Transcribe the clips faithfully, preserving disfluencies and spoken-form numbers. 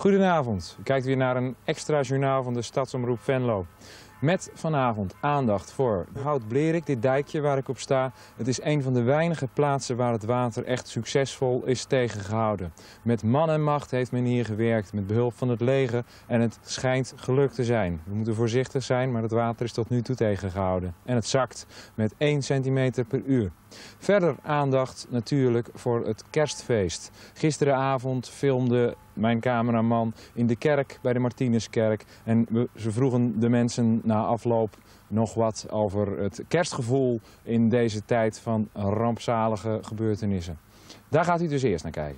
Goedenavond, u kijkt weer naar een extra journaal van de Stadsomroep Venlo. Met vanavond aandacht voor Hout-Blerik, dit dijkje waar ik op sta. Het is een van de weinige plaatsen waar het water echt succesvol is tegengehouden. Met man en macht heeft men hier gewerkt, met behulp van het leger. En het schijnt gelukt te zijn. We moeten voorzichtig zijn, maar het water is tot nu toe tegengehouden. En het zakt met één centimeter per uur. Verder aandacht natuurlijk voor het kerstfeest. Gisteravond filmde mijn cameraman in de kerk bij de Martinuskerk. En we, ze vroegen de mensen na afloop nog wat over het kerstgevoel in deze tijd van rampzalige gebeurtenissen. Daar gaat u dus eerst naar kijken.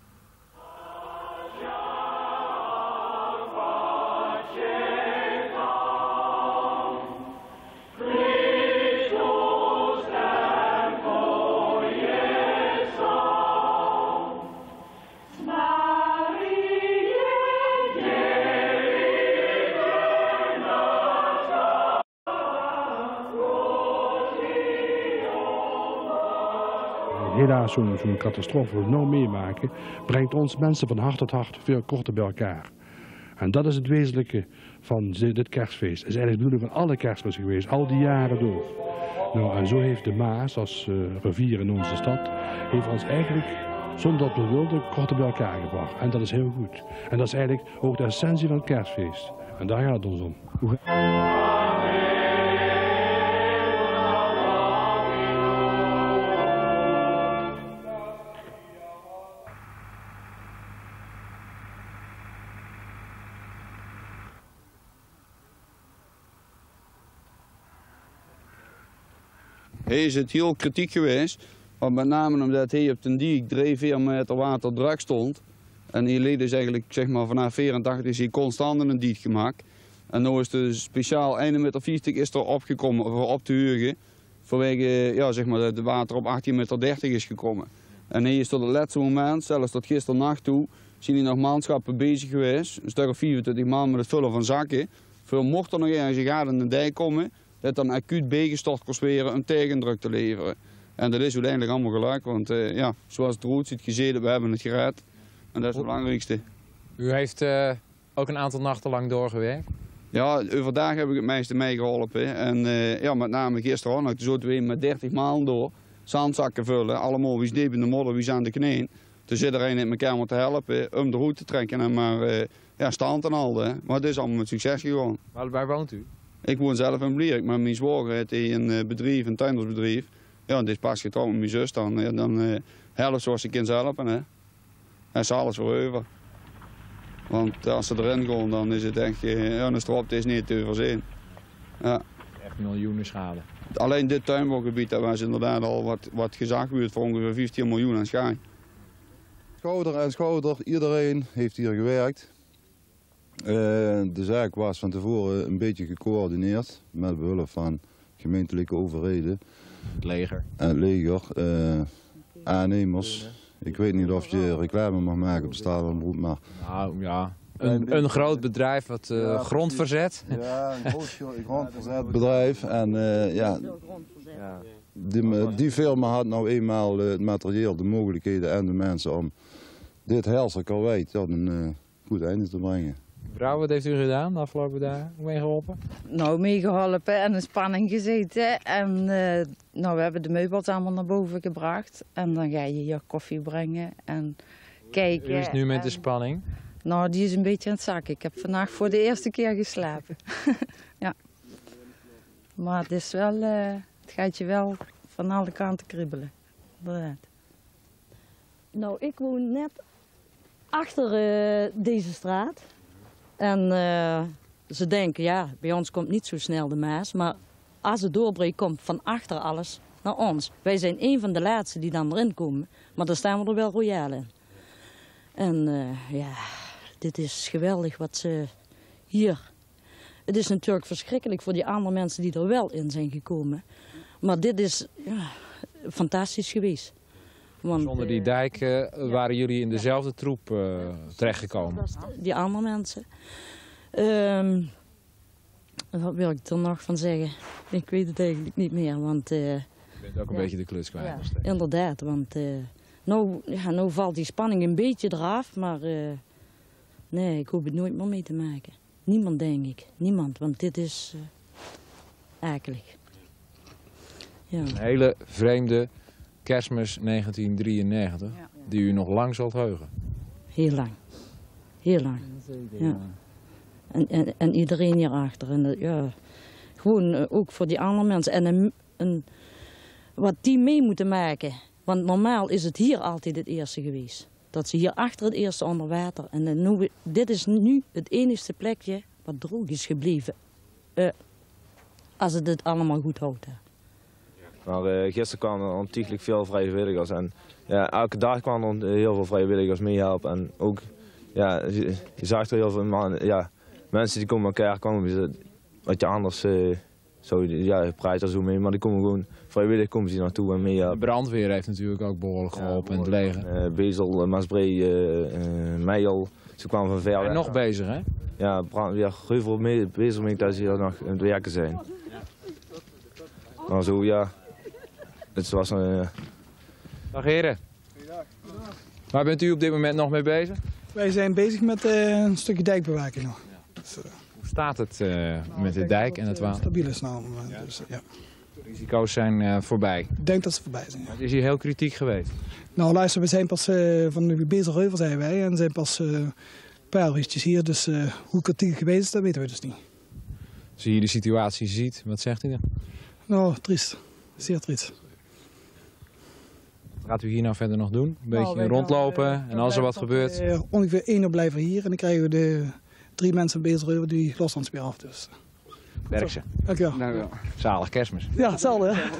Helaas zo'n zo'n catastrofe we nou meemaken, brengt ons mensen van hart tot hart veel korter bij elkaar. En dat is het wezenlijke van dit kerstfeest. Het is eigenlijk de bedoeling van alle kerstfeesten geweest, al die jaren door. Nou, en zo heeft de Maas, als uh, rivier in onze stad, heeft ons eigenlijk, zonder dat we wilden, korter bij elkaar gebracht. En dat is heel goed. En dat is eigenlijk ook de essentie van het kerstfeest. En daar gaat het ons om. Hij is het heel kritiek geweest, maar met name omdat hij op de dijk drie, vier meter water druk stond. En hij leed dus eigenlijk, zeg maar, vanaf vierentachtig is hij constant in een dijk gemaakt. En nu is dus speciaal één meter vijftig is er opgekomen voor op te hugen, vanwege, ja, zeg maar, dat het water op achttien meter dertig is gekomen. En hij is tot het laatste moment, zelfs tot gisternacht toe, zijn hij nog manschappen bezig geweest, een stuk of vierentwintig man met het vullen van zakken. Veel mocht er nog ergens een gaten in de dijk komen, dat dan acuut bijgestort kost weer een tegendruk te leveren. En dat is uiteindelijk allemaal gelukt, want uh, ja, zoals het eruit ziet gezeten, we hebben het gered. En dat is het belangrijkste. U heeft uh, ook een aantal nachten lang doorgewerkt? Ja, overdag heb ik het meeste meegeholpen. En uh, ja, met name gisteren had ik zo twee met dertig maal door. Zandzakken vullen, allemaal wie is diep in de modder, wie is aan de knieën. Toen zit er een in elkaar om te helpen, om de route te trekken en maar uh, ja, stand en al. Hè. Maar het is allemaal met succes gegaan. Waar, waar woont u? Ik woon zelf in Blerik, maar mijn zwager heeft een bedrijf, een tuindersbedrijf. Ja, dit is pas getrouwd met mijn zus, dan, ja, dan uh, helft zoals ik kan helpen. Hè. En ze alles voor over. Want als ze erin gaan, dan is het echt, uh, ja, een strop is niet te overzien. Ja. Echt miljoenen schade. Alleen dit tuinbouwgebied, daar was inderdaad al wat, wat gezag wordt voor ongeveer vijftien miljoen aan schijn. Schouder aan schouder, iedereen heeft hier gewerkt. Uh, de zaak was van tevoren een beetje gecoördineerd met behulp van gemeentelijke overheden. Het leger. En het leger, uh, aannemers. Ik weet niet of je reclame mag maken op de Stadsomroep, maar... Nou ja, een, een groot bedrijf wat uh, ja, grond verzet. Ja, een groot grondverzet bedrijf. En uh, ja, die, die firma had nou eenmaal uh, het materieel, de mogelijkheden en de mensen om dit helse karwei tot een uh, goed einde te brengen. Mevrouw, wat heeft u gedaan de afgelopen dagen? Hoe meegeholpen? Nou, meegeholpen en in spanning gezeten. En uh, nou, we hebben de meubels allemaal naar boven gebracht. En dan ga je hier koffie brengen en kijken. Hoe is het nu met en... de spanning? Nou, die is een beetje aan het zakken. Ik heb vandaag voor de eerste keer geslapen. Ja. Maar het is wel, uh, het gaat je wel van alle kanten kribbelen. Inderdaad. Nou, ik woon net achter uh, deze straat. En uh, ze denken, ja, bij ons komt niet zo snel de Maas, maar als het doorbreekt komt van achter alles naar ons. Wij zijn een van de laatste die dan erin komen, maar daar staan we er wel royaal in. En uh, ja, dit is geweldig wat ze hier... Het is natuurlijk verschrikkelijk voor die andere mensen die er wel in zijn gekomen. Maar dit is ja, fantastisch geweest. Want, Zonder die dijk uh, waren jullie in dezelfde troep uh, terechtgekomen. Die andere mensen. Um, wat wil ik er nog van zeggen? Ik weet het eigenlijk niet meer. Want, uh, Je bent ook een ja. beetje de kluts kwijt. Ja, inderdaad, want uh, nou, ja, nou valt die spanning een beetje eraf. Maar uh, Nee, ik hoop het nooit meer mee te maken. Niemand, denk ik. Niemand, want dit is uh, akelig. Ja. Een hele vreemde Kerstmis negentien drieënnegentig, ja, ja. Die u nog lang zult heugen. Heel lang. Heel lang. Ja. En, en, en iedereen hierachter. En, ja, gewoon uh, ook voor die andere mensen. En een, een, wat die mee moeten maken. Want normaal is het hier altijd het eerste geweest. Dat ze hier achter het eerste onder water. En uh, nu, dit is nu het enigste plekje wat droog is gebleven. Uh, als het het allemaal goed houdt. Hè. Maar uh, gisteren kwamen er ontiegelijk veel vrijwilligers. En ja, elke dag kwamen er heel veel vrijwilligers meehelpen. En ook, ja, je, je zag er heel veel man, ja, mensen die komen elkaar komen. Wat je anders uh, zo, ja, je praat er zo mee, maar die komen gewoon vrijwillig komen ze naartoe en meehelpen. De brandweer heeft natuurlijk ook behoorlijk geholpen, ja, behoorlijk, en het leger. Uh, Bezel, Maasbree, uh, uh, Meijel, ze kwamen van ver. En nog bezig, hè? Ja, brandweer, heel veel mee, bezig mee dat ze hier nog aan het werken zijn. Maar zo, ja, het was een... Uh... Dag heren. Waar bent u op dit moment nog mee bezig? Wij zijn bezig met uh, een stukje dijkbewaking nog. Ja. Dus, uh, Hoe staat het uh, met de dijk en het water? Stabiel is nou. Ja. Dus, uh, ja. De risico's zijn uh, voorbij. Ik denk dat ze voorbij zijn. Ja. Het is hier heel kritiek geweest. Nou luister, we zijn pas uh, van de Bezelheuvel zijn wij en zijn pas uh, een paar uurtjes hier. Dus uh, hoe kritiek geweest is, dat weten we dus niet. Als je hier de situatie ziet, wat zegt u dan? Nou, triest. Zeer triest. Wat gaat u hier nou verder nog doen? Een beetje nou, rondlopen gaan, uh, en als er wat gebeurt? Uh, ongeveer één uur blijven hier en dan krijgen we de drie mensen van Bezelheuvel die losstandspeer af. Dus. Werk ze. Dankjewel. Dankjewel. Zalig Kerstmis. Ja, hetzelfde. Hè?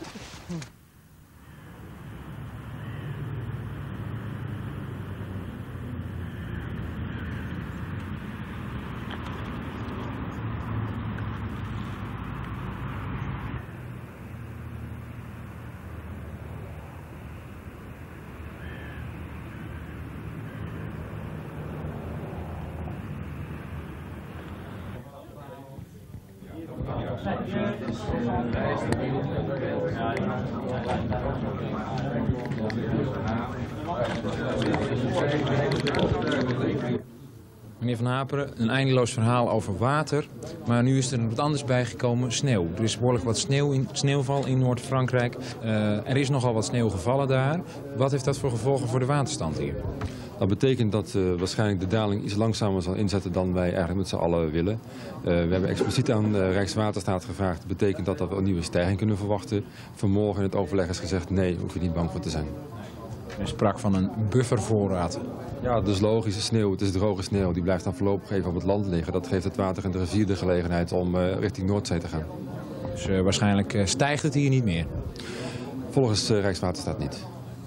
Meneer Van Haperen, een eindeloos verhaal over water, maar nu is er wat anders bijgekomen, sneeuw. Er is behoorlijk wat sneeuw in, sneeuwval in Noord-Frankrijk. Uh, er is nogal wat sneeuw gevallen daar. Wat heeft dat voor gevolgen voor de waterstand hier? Dat betekent dat uh, waarschijnlijk de daling iets langzamer zal inzetten dan wij eigenlijk met z'n allen willen. Uh, we hebben expliciet aan de Rijkswaterstaat gevraagd. Dat betekent dat we een nieuwe stijging kunnen verwachten. Vanmorgen in het overleg is gezegd, nee, hoef je niet bang voor te zijn. Er sprak van een buffervoorraad. Ja, dus logische sneeuw, het is droge sneeuw, die blijft dan voorlopig even op het land liggen. Dat geeft het water in de rivier de gelegenheid om uh, richting Noordzee te gaan. Dus uh, waarschijnlijk uh, stijgt het hier niet meer? Volgens uh, Rijkswaterstaat niet.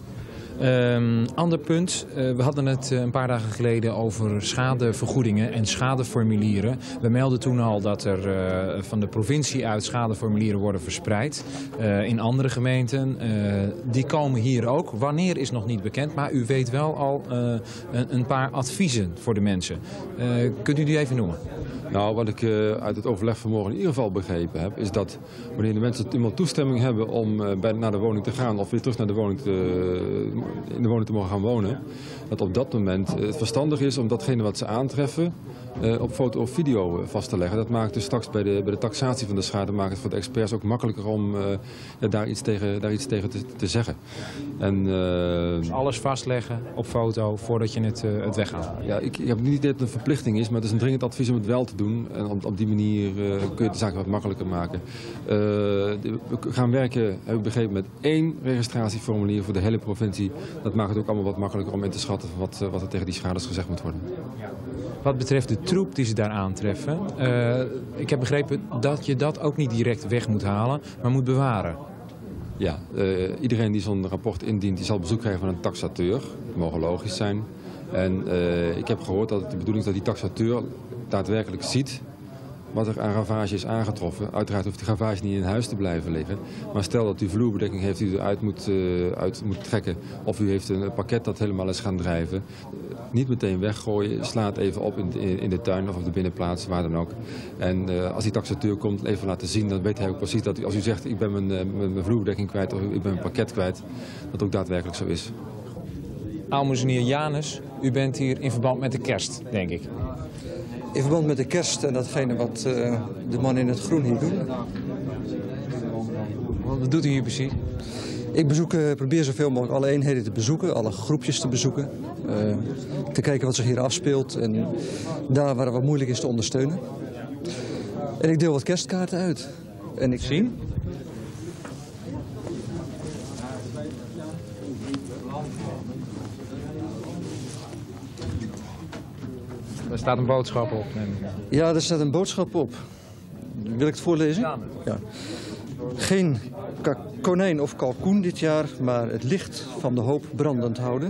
Um, ander punt, uh, we hadden het uh, een paar dagen geleden over schadevergoedingen en schadeformulieren. We melden toen al dat er uh, van de provincie uit schadeformulieren worden verspreid uh, in andere gemeenten. Uh, die komen hier ook. Wanneer is nog niet bekend, maar u weet wel al uh, een, een paar adviezen voor de mensen. Uh, kunt u die even noemen? Nou, wat ik uh, uit het overleg vanmorgen in ieder geval begrepen heb, is dat wanneer de mensen eenmaal toestemming hebben om uh, bij, naar de woning te gaan of weer terug naar de woning te, uh, in de woning te mogen gaan wonen, dat op dat moment uh, het verstandig is om datgene wat ze aantreffen uh, op foto of video uh, vast te leggen. Dat maakt dus straks bij de, bij de taxatie van de schade maakt het voor de experts ook makkelijker om uh, ja, daar iets tegen, daar iets tegen te, te zeggen. En, uh, dus alles vastleggen op foto voordat je het, uh, het weggaat? Ja, ik, ik heb niet dat het een verplichting is, maar het is een dringend advies om het wel te doen. En op, op die manier uh, kun je de zaak wat makkelijker maken. Uh, de, we gaan werken, heb ik begrepen, met één registratieformulier voor de hele provincie. Dat maakt het ook allemaal wat makkelijker om in te schatten wat, wat er tegen die schades gezegd moet worden. Wat betreft de troep die ze daar aantreffen, uh, ik heb begrepen dat je dat ook niet direct weg moet halen, maar moet bewaren. Ja, uh, iedereen die zo'n rapport indient, die zal bezoek krijgen van een taxateur. Dat mogen logisch zijn. En uh, ik heb gehoord dat het de bedoeling is dat die taxateur daadwerkelijk ziet wat er aan ravage is aangetroffen. Uiteraard hoeft die ravage niet in huis te blijven liggen. Maar stel dat u vloerbedekking heeft die u eruit moet, uh, uit moet trekken. Of u heeft een pakket dat helemaal is gaan drijven. Uh, niet meteen weggooien. Sla het even op in de, in de tuin of op de binnenplaats, waar dan ook. En uh, als die taxateur komt, even laten zien. Dan weet hij ook precies dat u, als u zegt ik ben mijn, uh, mijn vloerbedekking kwijt of ik ben mijn pakket kwijt. Dat ook daadwerkelijk zo is. Aalmoezenier Janus, U bent hier in verband met de kerst, denk ik. In verband met de kerst en datgene wat uh, de mannen in het groen hier doen. Wat doet u hier precies? Ik bezoek, uh, probeer zoveel mogelijk alle eenheden te bezoeken, alle groepjes te bezoeken. Uh, te kijken wat zich hier afspeelt en daar waar het wat moeilijk is te ondersteunen. En ik deel wat kerstkaarten uit. En ik zie. Er staat een boodschap op. Ja, er staat een boodschap op. Wil ik het voorlezen? Ja. Geen konijn of kalkoen dit jaar, maar het licht van de hoop brandend houden.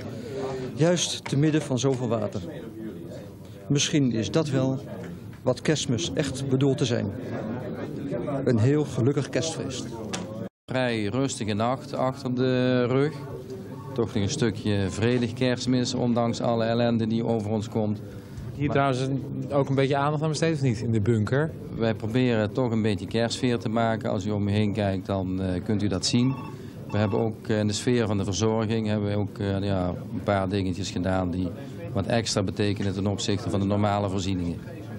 Juist te midden van zoveel water. Misschien is dat wel wat Kerstmis echt bedoelt te zijn. Een heel gelukkig kerstfeest. Vrij rustige nacht achter de rug. Toch nog een stukje vredig Kerstmis, ondanks alle ellende die over ons komt. Hier trouwens ook een beetje aandacht aan besteed of niet, in de bunker? Wij proberen toch een beetje kerstsfeer te maken. Als u om u heen kijkt, dan uh, kunt u dat zien. We hebben ook in de sfeer van de verzorging hebben we ook uh, ja, een paar dingetjes gedaan die wat extra betekenen ten opzichte van de normale voorzieningen.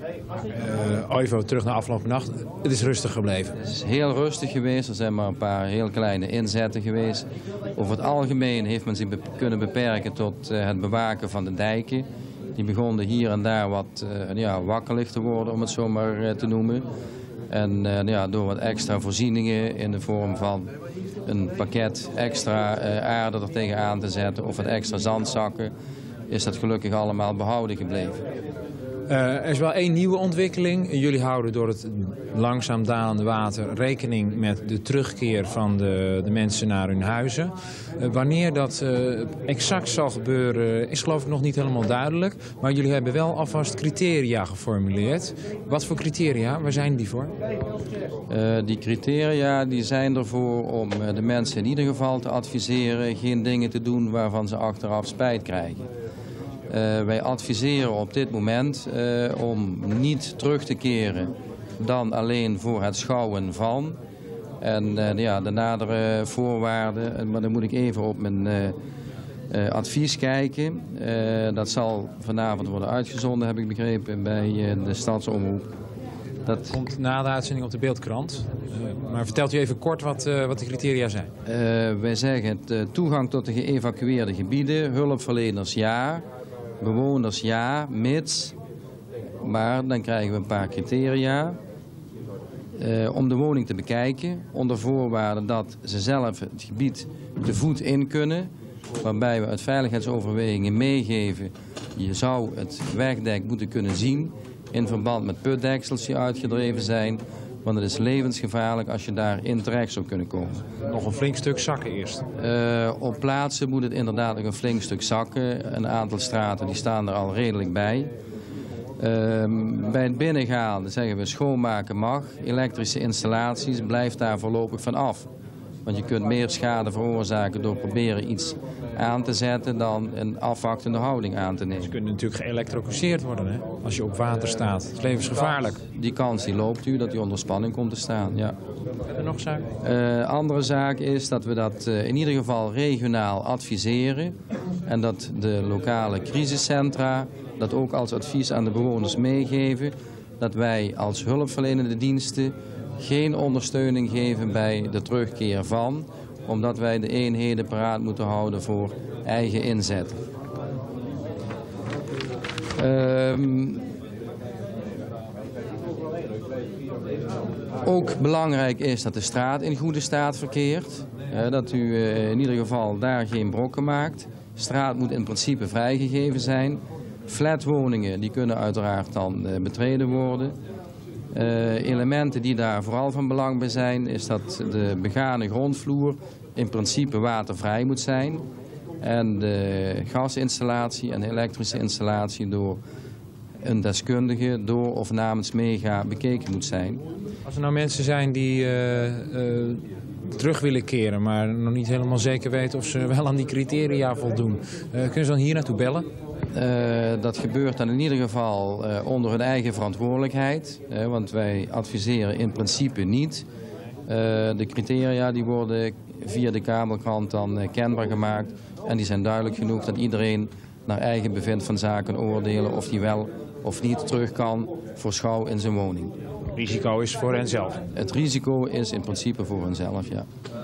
Uh, Oivo, terug naar afgelopen nacht. Het is rustig gebleven. Het is heel rustig geweest. Er zijn maar een paar heel kleine inzetten geweest. Over het algemeen heeft men zich be kunnen beperken tot uh, het bewaken van de dijken. Die begonnen hier en daar wat uh, ja, wakkelig te worden, om het zo maar uh, te noemen. En uh, ja, door wat extra voorzieningen in de vorm van een pakket extra uh, aarde er tegenaan te zetten of wat extra zandzakken, is dat gelukkig allemaal behouden gebleven. Uh, er is wel één nieuwe ontwikkeling. Jullie houden door het langzaam dalende water rekening met de terugkeer van de, de mensen naar hun huizen. Uh, wanneer dat uh, exact zal gebeuren is geloof ik nog niet helemaal duidelijk. Maar jullie hebben wel alvast criteria geformuleerd. Wat voor criteria? Waar zijn die voor? Uh, die criteria die zijn ervoor om uh, de mensen in ieder geval te adviseren geen dingen te doen waarvan ze achteraf spijt krijgen. Uh, wij adviseren op dit moment uh, om niet terug te keren dan alleen voor het schouwen van. En uh, ja, de nadere voorwaarden, maar dan moet ik even op mijn uh, uh, advies kijken. Uh, dat zal vanavond worden uitgezonden, heb ik begrepen, bij uh, de Stadsomroep. Dat komt na de uitzending op de Beeldkrant. Uh, maar vertelt u even kort wat, uh, wat de criteria zijn. Uh, wij zeggen het, uh, toegang tot de geëvacueerde gebieden, hulpverleners ja. Bewoners ja, mits, maar dan krijgen we een paar criteria uh, om de woning te bekijken, onder voorwaarde dat ze zelf het gebied te voet in kunnen, waarbij we uit veiligheidsoverwegingen meegeven, je zou het wegdek moeten kunnen zien in verband met putdeksels die uitgedreven zijn, want het is levensgevaarlijk als je daarin terecht zou kunnen komen. Nog een flink stuk zakken eerst? Uh, op plaatsen moet het inderdaad nog een flink stuk zakken. Een aantal straten die staan er al redelijk bij. Uh, bij het binnengaan zeggen we schoonmaken mag. Elektrische installaties blijft daar voorlopig van af. Want je kunt meer schade veroorzaken door proberen iets aan te zetten dan een afwachtende houding aan te nemen. Ze kunnen natuurlijk geëlektrocuseerd worden, hè? Als je op water staat. Het is levensgevaarlijk. Die kans die loopt u dat u onder spanning komt te staan, ja. En nog zaak? Uh, andere zaak is dat we dat uh, in ieder geval regionaal adviseren. En dat de lokale crisiscentra dat ook als advies aan de bewoners meegeven. Dat wij als hulpverlenende diensten geen ondersteuning geven bij de terugkeer van, omdat wij de eenheden paraat moeten houden voor eigen inzet. Um, ook belangrijk is dat de straat in goede staat verkeert. Uh, dat u uh, in ieder geval daar geen brokken maakt. De straat moet in principe vrijgegeven zijn. Flatwoningen die kunnen uiteraard dan uh, betreden worden. Uh, elementen die daar vooral van belang bij zijn, is dat de begane grondvloer in principe watervrij moet zijn. En de gasinstallatie en de elektrische installatie door een deskundige door of namens Mega bekeken moet zijn. Als er nou mensen zijn die uh, uh, terug willen keren, maar nog niet helemaal zeker weten of ze wel aan die criteria voldoen, uh, kunnen ze dan hier naartoe bellen? Uh, dat gebeurt dan in ieder geval uh, onder hun eigen verantwoordelijkheid, uh, want wij adviseren in principe niet. Uh, de criteria die worden via de Kamerkrant dan uh, kenbaar gemaakt en die zijn duidelijk genoeg dat iedereen naar eigen bevind van zaken oordelen of die wel of niet terug kan voor schouw in zijn woning. Het risico is voor henzelf? Het risico is in principe voor henzelf, ja.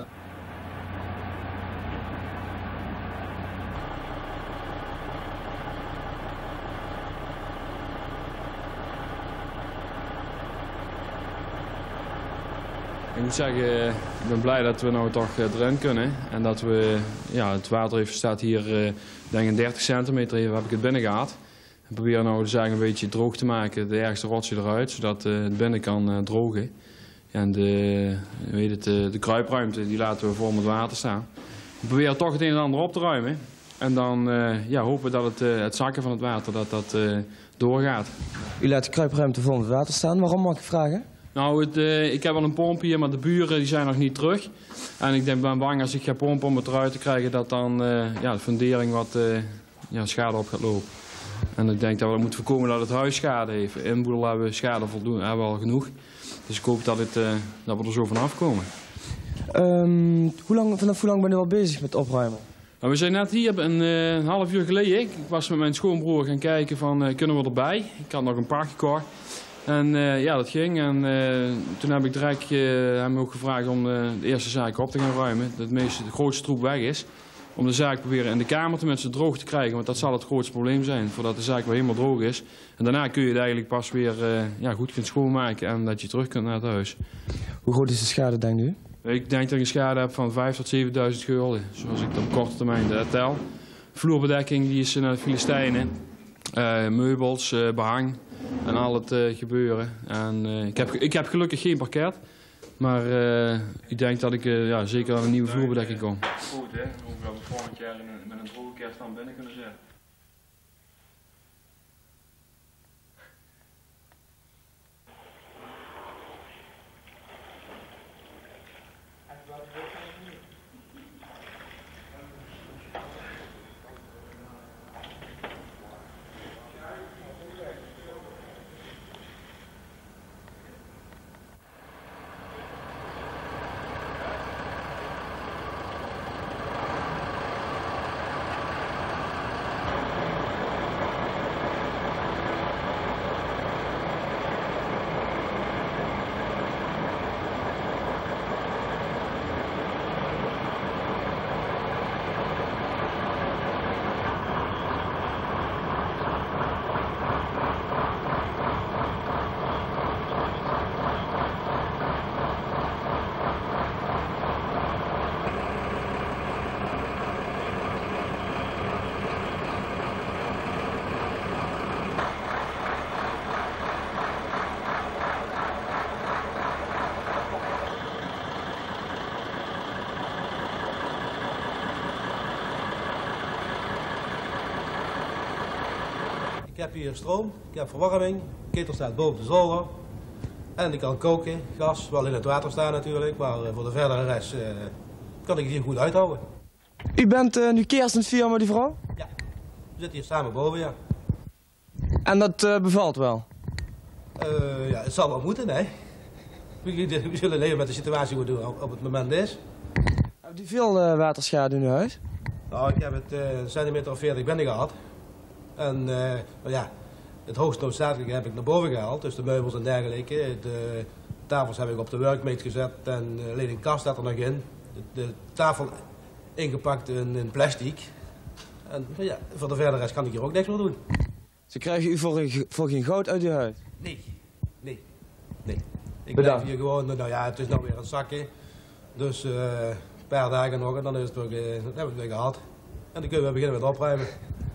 Ik moet zeggen, ik ben blij dat we nou toch erin kunnen. En dat we, ja, het water heeft, staat hier, denk ik, dertig centimeter heb ik het binnen gehad. We proberen nou de zaak een beetje droog te maken, de ergste rotje eruit, zodat het binnen kan drogen. En de, weet het, de kruipruimte die laten we vol met water staan. We proberen toch het een en ander op te ruimen. En dan ja, hopen we dat het, het zakken van het water dat dat, doorgaat. U laat de kruipruimte vol met water staan. Waarom, mag ik vragen? Nou, het, uh, ik heb al een pomp hier, maar de buren die zijn nog niet terug. En ik denk, ben bang als ik ga pompen om het eruit te krijgen, dat dan uh, ja, de fundering wat uh, ja, schade op gaat lopen. En ik denk dat we moeten voorkomen dat het huis schade heeft. Inboedel hebben we schade voldoende, hebben we al genoeg. Dus ik hoop dat, het, uh, dat we er zo vanaf komen. Um, hoe lang, vanaf hoe lang ben je al bezig met opruimen? Nou, we zijn net hier een, uh, een half uur geleden. Ik was met mijn schoonbroer gaan kijken van uh, kunnen we erbij. Ik had nog een pak gekocht. En uh, ja, dat ging. En uh, toen heb ik direct uh, hem ook gevraagd om uh, de eerste zaak op te gaan ruimen. Dat het meeste, de grootste troep weg is. Om de zaak proberen in de kamer tenminste droog te krijgen. Want dat zal het grootste probleem zijn. Voordat de zaak weer helemaal droog is. En daarna kun je het eigenlijk pas weer uh, ja, goed kunt schoonmaken. En dat je terug kunt naar het huis. Hoe groot is de schade, denkt u? Ik denk dat ik een schade heb van vijfduizend tot zevenduizend gulden. Zoals ik dat op korte termijn uh, tel. Vloerbedekking die is naar de Filistijnen. Uh, meubels, uh, behang. En al het uh, gebeuren. En, uh, ik, heb, ik heb gelukkig geen parket. Maar uh, ik denk dat ik uh, ja, zeker aan een nieuwe vloerbedekking kom. Goed hè, hoe we volgend jaar met een droge kerst dan binnen kunnen zetten. Ik heb hier stroom, ik heb verwarming, de ketel staat boven de zolder. En ik kan koken, gas, wel in het water staan natuurlijk, maar voor de verdere rest uh, kan ik het hier goed uithouden. U bent uh, nu kerst in het vieren met die vrouw? Ja, we zitten hier samen boven, ja. En dat uh, bevalt wel? Uh, ja, het zal wel moeten, hè. We, we zullen leven met de situatie hoe het op het moment is. Hebt u veel uh, waterschade in uw huis? Nou, ik heb het uh, een centimeter of veertig binnen gehad. En uh, nou ja, het hoogst noodzakelijke heb ik naar boven gehaald, dus de meubels en dergelijke. De tafels heb ik op de workmate gezet en uh, alleen een kast staat er nog in. De, de tafel ingepakt in, in plastic. En nou ja, voor de verdere rest kan ik hier ook niks meer doen. Ze krijgen u voor, voor geen goud uit uw huis? Nee, nee, nee. Ik Bedankt. blijf hier gewoon, nou ja, het is nou weer een zakje. Dus uh, een paar dagen nog en dan, is het ook, uh, dan hebben we het weer gehad. En dan kunnen we beginnen met opruimen.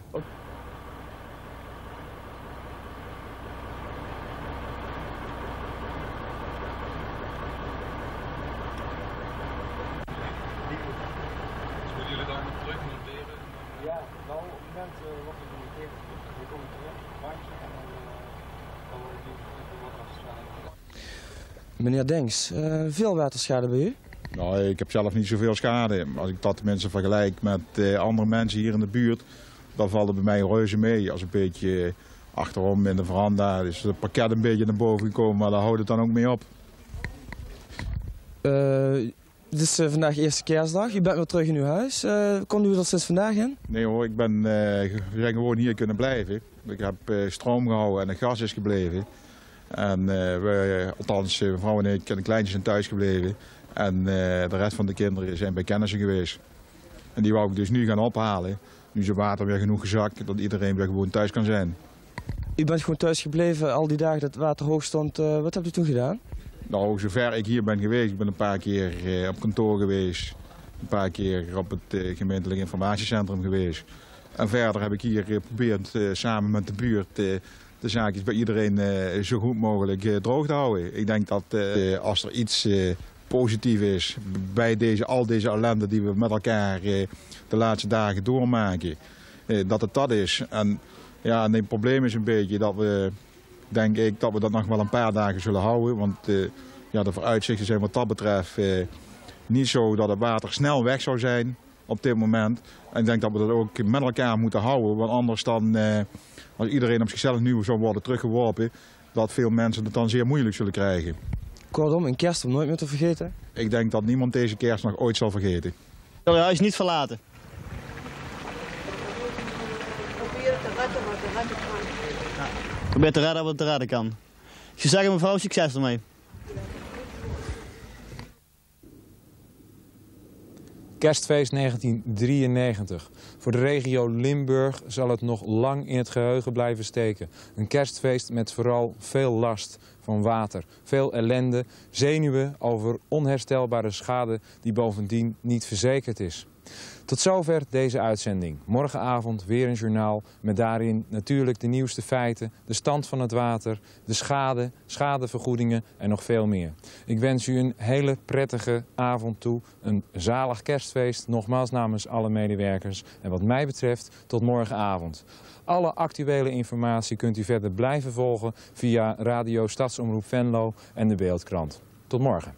Meneer Denks, uh, veel waterschade bij u? Nou, ik heb zelf niet zoveel schade. Als ik dat tenminste vergelijk met uh, andere mensen hier in de buurt, dan valt het bij mij reuze mee. Als een beetje achterom in de veranda is het parket een beetje naar boven gekomen, maar daar houdt het dan ook mee op. Uh, Het is uh, vandaag eerste kerstdag. U bent weer terug in uw huis. Uh, Komt u er sinds vandaag in? Nee hoor, ik ben, uh, we zijn gewoon hier kunnen blijven. Ik heb uh, stroom gehouden en het gas is gebleven. En uh, we, althans, mijn vrouw en ik en de kleintjes zijn thuis gebleven. En uh, de rest van de kinderen zijn bij kennissen geweest. En die wou ik dus nu gaan ophalen. Nu is het water weer genoeg gezakt dat iedereen weer gewoon thuis kan zijn. U bent gewoon thuis gebleven al die dagen dat het water hoog stond. Uh, wat hebt u toen gedaan? Nou, zover ik hier ben geweest, ik ben een paar keer uh, op kantoor geweest. Een paar keer op het uh, gemeentelijk informatiecentrum geweest. En verder heb ik hier geprobeerd uh, samen met de buurt uh, de zaakjes bij iedereen uh, zo goed mogelijk uh, droog te houden. Ik denk dat uh, als er iets uh, positiefs is bij deze, al deze ellende die we met elkaar uh, de laatste dagen doormaken, uh, dat het dat is. En ja, en het probleem is een beetje dat we, denk ik, dat we dat nog wel een paar dagen zullen houden. Want uh, ja, de vooruitzichten zijn wat dat betreft uh, niet zo dat het water snel weg zou zijn op dit moment. En ik denk dat we dat ook met elkaar moeten houden. Want anders dan, uh, als iedereen op zichzelf nu zou worden teruggeworpen, dat veel mensen het dan zeer moeilijk zullen krijgen. Kortom, een kerst om nooit meer te vergeten? Ik denk dat niemand deze kerst nog ooit zal vergeten. Wil je huis niet verlaten? Probeer te redden wat te redden kan. Ja. Probeer te redden wat te redden kan. Ik zou zeggen, mevrouw, succes ermee. Kerstfeest negentien drieënnegentig. Voor de regio Limburg zal het nog lang in het geheugen blijven steken. Een kerstfeest met vooral veel last van water, veel ellende, zenuwen over onherstelbare schade die bovendien niet verzekerd is. Tot zover deze uitzending. Morgenavond weer een journaal met daarin natuurlijk de nieuwste feiten, de stand van het water, de schade, schadevergoedingen en nog veel meer. Ik wens u een hele prettige avond toe, een zalig kerstfeest, nogmaals namens alle medewerkers. En wat mij betreft tot morgenavond. Alle actuele informatie kunt u verder blijven volgen via Radio Stadsomroep Venlo en de Beeldkrant. Tot morgen.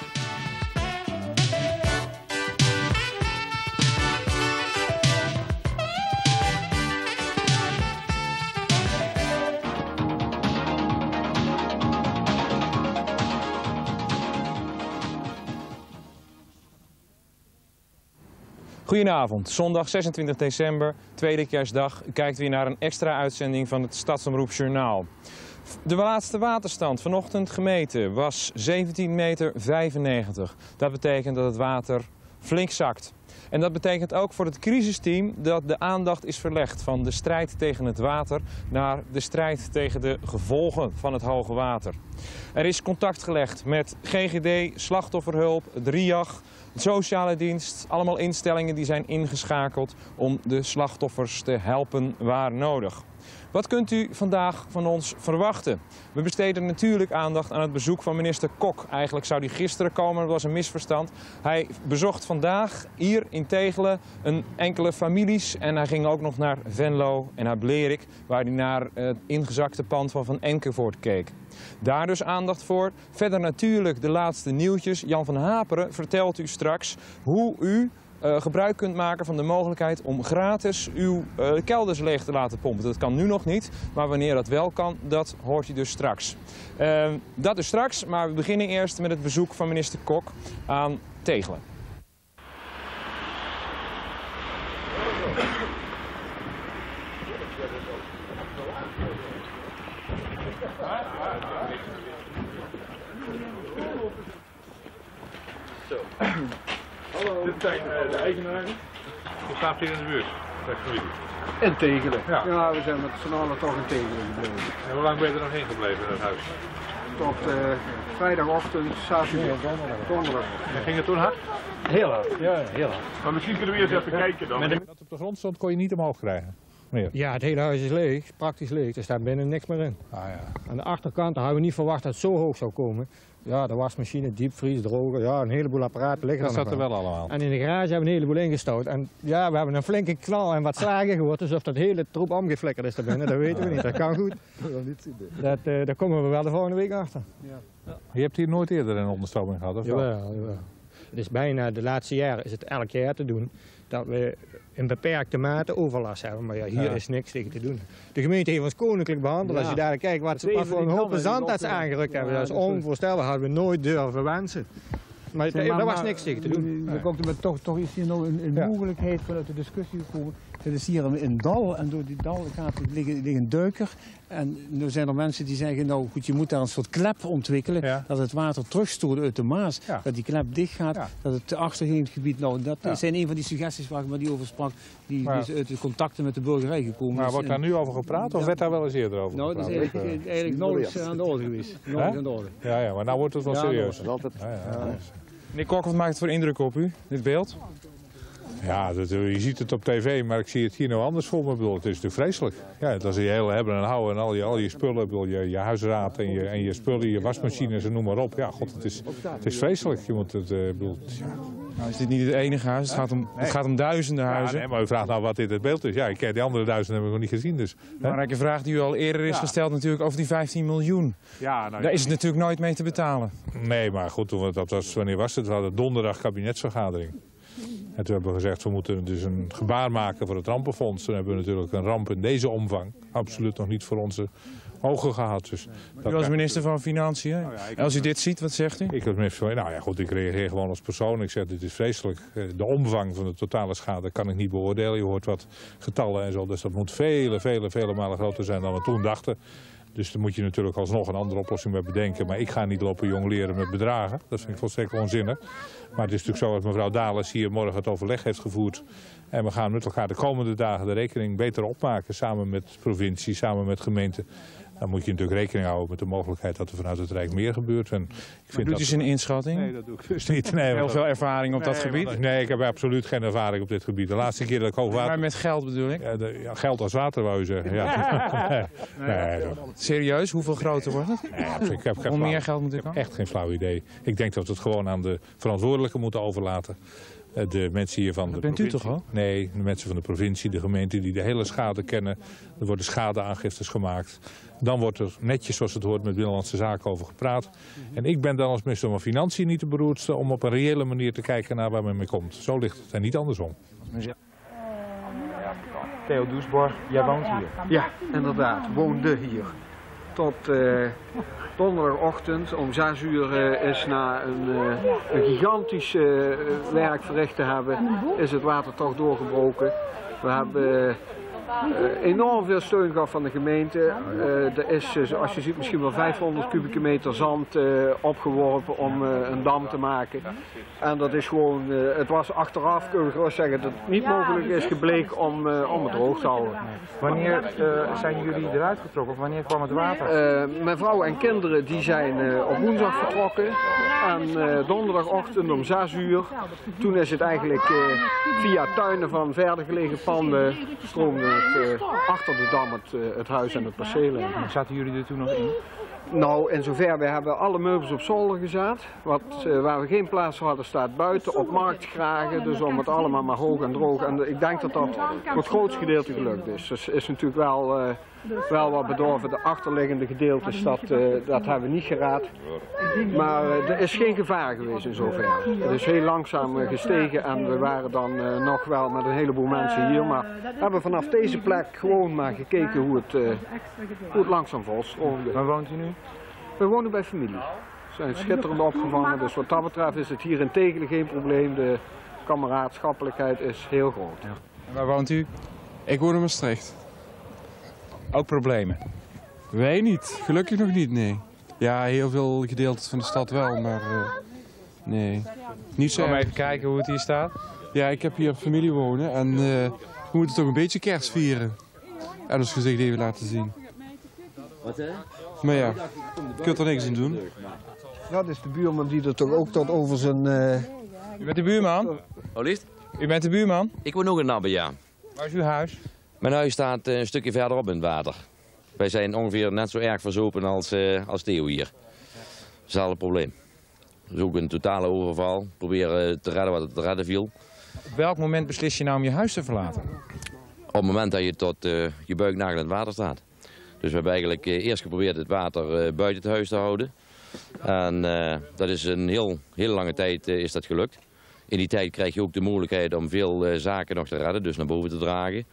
Goedenavond, zondag zesentwintig december, tweede kerstdag. U kijkt weer naar een extra uitzending van het Stadsomroep Journaal. De laatste waterstand vanochtend gemeten was zeventien meter vijfennegentig. Dat betekent dat het water flink zakt. En dat betekent ook voor het crisisteam dat de aandacht is verlegd van de strijd tegen het water naar de strijd tegen de gevolgen van het hoge water. Er is contact gelegd met G G D, slachtofferhulp, het R I A G, de sociale dienst, allemaal instellingen die zijn ingeschakeld om de slachtoffers te helpen waar nodig. Wat kunt u vandaag van ons verwachten? We besteden natuurlijk aandacht aan het bezoek van minister Kok. Eigenlijk zou die gisteren komen, dat was een misverstand. Hij bezocht vandaag hier in Tegelen een enkele families en hij ging ook nog naar Venlo en naar Blerik, waar hij naar het ingezakte pand van Van Enkevoort keek. Daar dus aandacht voor. Verder natuurlijk de laatste nieuwtjes. Jan van Haperen vertelt u straks hoe u Uh, gebruik kunt maken van de mogelijkheid om gratis uw uh, kelders leeg te laten pompen. Dat kan nu nog niet, maar wanneer dat wel kan, dat hoort u dus straks. Uh, dat dus straks, maar we beginnen eerst met het bezoek van minister Kok aan Tegelen. Dit zijn uh, de eigenaren. Je staat hier in de buurt. Bij familie. In Tegelen. Ja. ja, we zijn met z'n allen toch in Tegelen gebleven. En hoe lang ben je er nog in gebleven in het huis? Tot uh, vrijdagochtend, zaterdag, donderdag. En ging het toen hard? Heel hard, ja, heel hard. Maar misschien kunnen we eerst even kijken dan. Met de... Dat op de grond stond kon je niet omhoog krijgen. Meer. Ja, het hele huis is leeg, praktisch leeg. Er staat binnen niks meer in. Ah, ja. Aan de achterkant hadden we niet verwacht dat het zo hoog zou komen. Ja, de wasmachine, diepvries, droger, ja, een heleboel apparaten liggen dat er zat er wel allemaal. En in de garage hebben we een heleboel ingestouwd. En ja, we hebben een flinke knal en wat slagen gehoord. Alsof dat hele troep omgeflikkerd is daarbinnen, dat weten we niet. Dat kan goed. Dat, uh, daar komen we wel de volgende week achter. Ja. Ja. Je hebt hier nooit eerder een onderstroming gehad, of wel? Jawel, jawel. Het is bijna de laatste jaren is het elk jaar te doen dat we in beperkte mate overlast hebben. Maar ja, hier ja. is niks tegen te doen. De gemeente heeft ons koninklijk behandeld. Ja. Als je daar kijkt wat, wat voor een hoop zand dat ze aangerukt hebben. Dat is onvoorstelbaar. Dat hadden we nooit durven wensen. maar Zeg, daar maar- was niks tegen te doen. Er komt er toch, toch is hier nou een, een Ja. mogelijkheid vanuit de discussie gekomen. Het is hier een, een dal en door die dal gaat het liggen, liggen een duiker. En nu zijn er mensen die zeggen, nou goed, je moet daar een soort klep ontwikkelen. Dat het water terugstoot uit de Maas. Ja. Dat die klep dicht gaat. Ja. Dat het achterliggend gebied, nou dat Ja. zijn een van die suggesties waar ik met die over sprak. Die Maar- dus uit de contacten met de burgerij gekomen Maar is. wordt daar En- nu over gepraat of Ja. werd daar wel eens eerder over Nou, dat is gepraat? eigenlijk, Of, eh, eigenlijk nauwelijks aan de orde geweest. Hè? Nauwelijks aan de orde. Ja, ja, maar nou wordt het wel Ja, serieus. dat wordt Ja, ja, ja. Meneer Kok, wat maakt het voor indruk op u, dit beeld? Ja, dat, je ziet het op tv, maar ik zie het hier nou anders voor me. Ik bedoel, het is natuurlijk vreselijk. Ja, als je heel hebben en houden en al je, al je spullen, ik bedoel, je, je huisraad en je, en je spullen, je wasmachines en noem maar op. Ja, god, het is, het is vreselijk. Je moet het, uh, bedoel, ja. Nou, is dit niet het enige huis? Het gaat om, het gaat om duizenden Ja, huizen. nee, maar u vraagt nou wat dit het beeld is. Ja, ik ken die andere duizenden hebben we nog niet gezien. Dus, hè? Belangrijke vraag die u al eerder is Ja. gesteld natuurlijk over die vijftien miljoen. Ja, nou, Daar is het natuurlijk nooit mee te betalen. Nee, maar goed, toen we, dat was, wanneer was het? We hadden donderdag kabinetsvergadering. En toen hebben we gezegd, we moeten dus een gebaar maken voor het rampenfonds. Dan hebben we natuurlijk een ramp in deze omvang absoluut nog niet voor onze ogen gehad. Dus U als minister van Financiën, als u dit ziet, wat zegt u? Ik als minister van, nou ja goed, ik reageer gewoon als persoon. Ik zeg, dit is vreselijk. De omvang van de totale schade kan ik niet beoordelen. Je hoort wat getallen en zo, dus dat moet vele, vele, vele malen groter zijn dan we toen dachten. Dus dan moet je natuurlijk alsnog een andere oplossing bij bedenken. Maar ik ga niet lopen jongleren met bedragen. Dat vind ik volstrekt onzinnig. Maar het is natuurlijk zo dat mevrouw Dales hier morgen het overleg heeft gevoerd. En we gaan met elkaar de komende dagen de rekening beter opmaken. Samen met provincie, samen met gemeente. Dan moet je natuurlijk rekening houden met de mogelijkheid dat er vanuit het Rijk meer gebeurt. En ik vind Doet dat... u eens een inschatting? Nee, dat doe ik dus niet. Nee, Heel want- veel ervaring op dat Nee, gebied? want- Nee, ik heb absoluut geen ervaring op dit gebied. De laatste keer dat ik hoogwater... Maar met geld bedoel ik? Ja, de- ja, geld als water, wou je zeggen. Ja. nee, nee, dat- Serieus, hoeveel groter wordt het? Nee, ik heb, ik heb geen Hoe meer flauw- geld moet ik ik heb dan? echt geen flauw idee. Ik denk dat we het gewoon aan de verantwoordelijken moeten overlaten. Eh, De mensen hier van de bent u provincie. toch ook? Nee, de mensen van de provincie, de gemeente die de hele schade kennen. Er worden schadeaangiftes gemaakt. Dan wordt er netjes, zoals het hoort, met Binnenlandse Zaken over gepraat. En ik ben dan als minister van Financiën niet de beroerdste om op een reële manier te kijken naar waar men mee komt. Zo ligt het en niet andersom. Theo Doesborg, jij woont hier. Ja, inderdaad. Woonde hier. Tot uh, donderdagochtend om zes uur uh, is na een, uh, een gigantisch uh, werk verricht te hebben, is het water toch doorgebroken. We hebben uh, uh, enorm veel steun gehad van de gemeente. Uh, er is, uh, zoals je ziet, misschien wel vijfhonderd kubieke meter zand uh, opgeworpen om uh, een dam te maken. En dat is gewoon, uh, het was achteraf, kun je gerust zeggen, dat het niet mogelijk is gebleken om, uh, om het droog te houden. Wanneer uh, zijn jullie eruit getrokken? Of wanneer kwam het water? Uh, mijn vrouw en kinderen die zijn uh, op woensdag vertrokken. En uh, donderdagochtend om zes uur. Toen is het eigenlijk uh, via tuinen van verder gelegen panden stroomde het uh, achter de dam het, uh, het huis en het perceel in. Zaten jullie er toen nog in? Nou, in zover, we hebben alle meubels op zolder gezet. Wat, uh, waar we geen plaats voor hadden staat buiten op marktkragen. Dus om het allemaal maar hoog en droog. En ik denk dat dat voor het grootste gedeelte gelukt is. Dus is natuurlijk wel, uh, wel wat bedorven. De achterliggende gedeeltes, dat, uh, dat hebben we niet geraad. Maar uh, er is geen gevaar geweest in zover. Het is heel langzaam uh, gestegen en we waren dan uh, nog wel met een heleboel mensen hier. Maar we hebben vanaf deze plek gewoon maar gekeken hoe het, uh, hoe het langzaam volstroomde. Waar woont u nu? We wonen bij familie. We zijn schitterend opgevangen, dus wat dat betreft is het hier in Tegelen geen probleem. De kameraadschappelijkheid is heel groot. Ja. En waar woont u? Ik woon in Maastricht. Ook problemen? Wij niet, gelukkig nog niet, nee. Ja, heel veel gedeeltes van de stad wel, maar uh, nee. Niet zo. Kom even kijken hoe het hier staat. Ja, ik heb hier familie wonen en uh, we moeten toch een beetje kerst vieren. En ons gezicht even laten zien. Wat hè? Maar ja, je kunt er niks aan doen. Dat is de buurman die er toch ook tot over zijn... Uh... U bent de buurman? Oh, liefst? U bent de buurman? Ik woon ook in Nabbe, ja. Waar is uw huis? Mijn huis staat uh, een stukje verderop in het water. Wij zijn ongeveer net zo erg verzopen als, uh, als Theo hier. Hetzelfde probleem. Dus ook een totale overval. Proberen te redden wat het te redden viel. Op welk moment beslis je nou om je huis te verlaten? Op het moment dat je tot uh, je buiknagel in het water staat. Dus we hebben eigenlijk uh, eerst geprobeerd het water uh, buiten het huis te houden. En uh, dat is een heel, heel lange tijd uh, is dat gelukt. In die tijd krijg je ook de mogelijkheid om veel uh, zaken nog te redden, dus naar boven te dragen.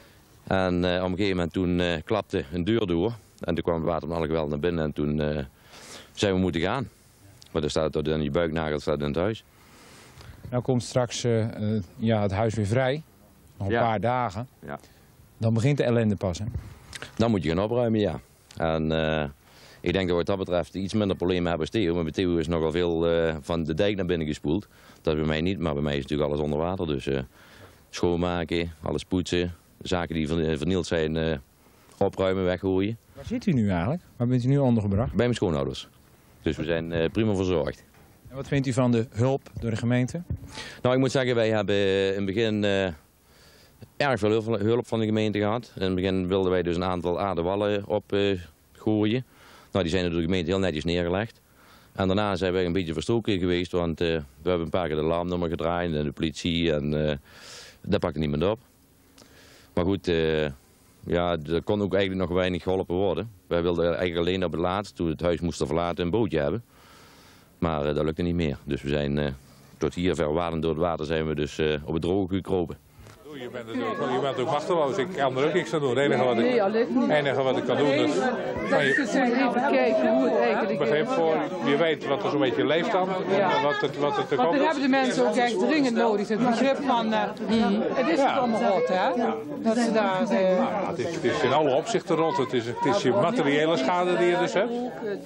En uh, op een gegeven moment toen uh, klapte een deur door. En toen kwam het water nog wel naar binnen en toen uh, zijn we moeten gaan. Maar dan staat dan je buiknagel staat in het huis. Nou komt straks uh, uh, ja, het huis weer vrij. Nog een ja. paar dagen. Ja. Dan begint de ellende pas, hè? Dan moet je gaan opruimen, ja. En uh, ik denk dat we wat dat betreft iets minder problemen hebben als Theo. Maar bij Theo is nogal veel uh, van de dijk naar binnen gespoeld. Dat is bij mij niet, maar bij mij is natuurlijk alles onder water. Dus uh, schoonmaken, alles poetsen, zaken die vernield zijn, uh, opruimen, weggooien. Waar zit u nu eigenlijk? Waar bent u nu ondergebracht? Bij mijn schoonouders. Dus we zijn uh, prima verzorgd. En wat vindt u van de hulp door de gemeente? Nou, ik moet zeggen, wij hebben in het begin uh, erg veel hulp, hulp van de gemeente gehad. In het begin wilden wij dus een aantal aardewallen opgooien. Uh, nou, die zijn er door de gemeente heel netjes neergelegd. En daarna zijn wij een beetje verstoken geweest, want uh, we hebben een paar keer de alarmnummer gedraaid en de politie en uh, dat pakte niemand op. Maar goed, uh, ja, er kon ook eigenlijk nog weinig geholpen worden. Wij wilden eigenlijk alleen op het laatst, toen we het huis moesten verlaten, een bootje hebben. Maar uh, dat lukte niet meer. Dus we zijn uh, tot hier ver wadend door het water zijn we dus uh, op het droge gekropen. Je bent, ook, je bent ook machteloos. Ik kan er ook niks aan doen. Het enige wat ik, enige wat ik kan doen is... Dat je even kijken hoe het eigenlijk is. Begreep voor, je weet wat er zo'n beetje leeft dan. Ja. Wat het, wat het te Want koop dat is. hebben de mensen ook echt dringend nodig. Het begrip van, uh, mm. het is ja. allemaal rot, hè? Ja. Dat ze daar... Uh... Nou, het, is, het is in alle opzichten rot. Het is, het is je materiële schade die je dus hebt.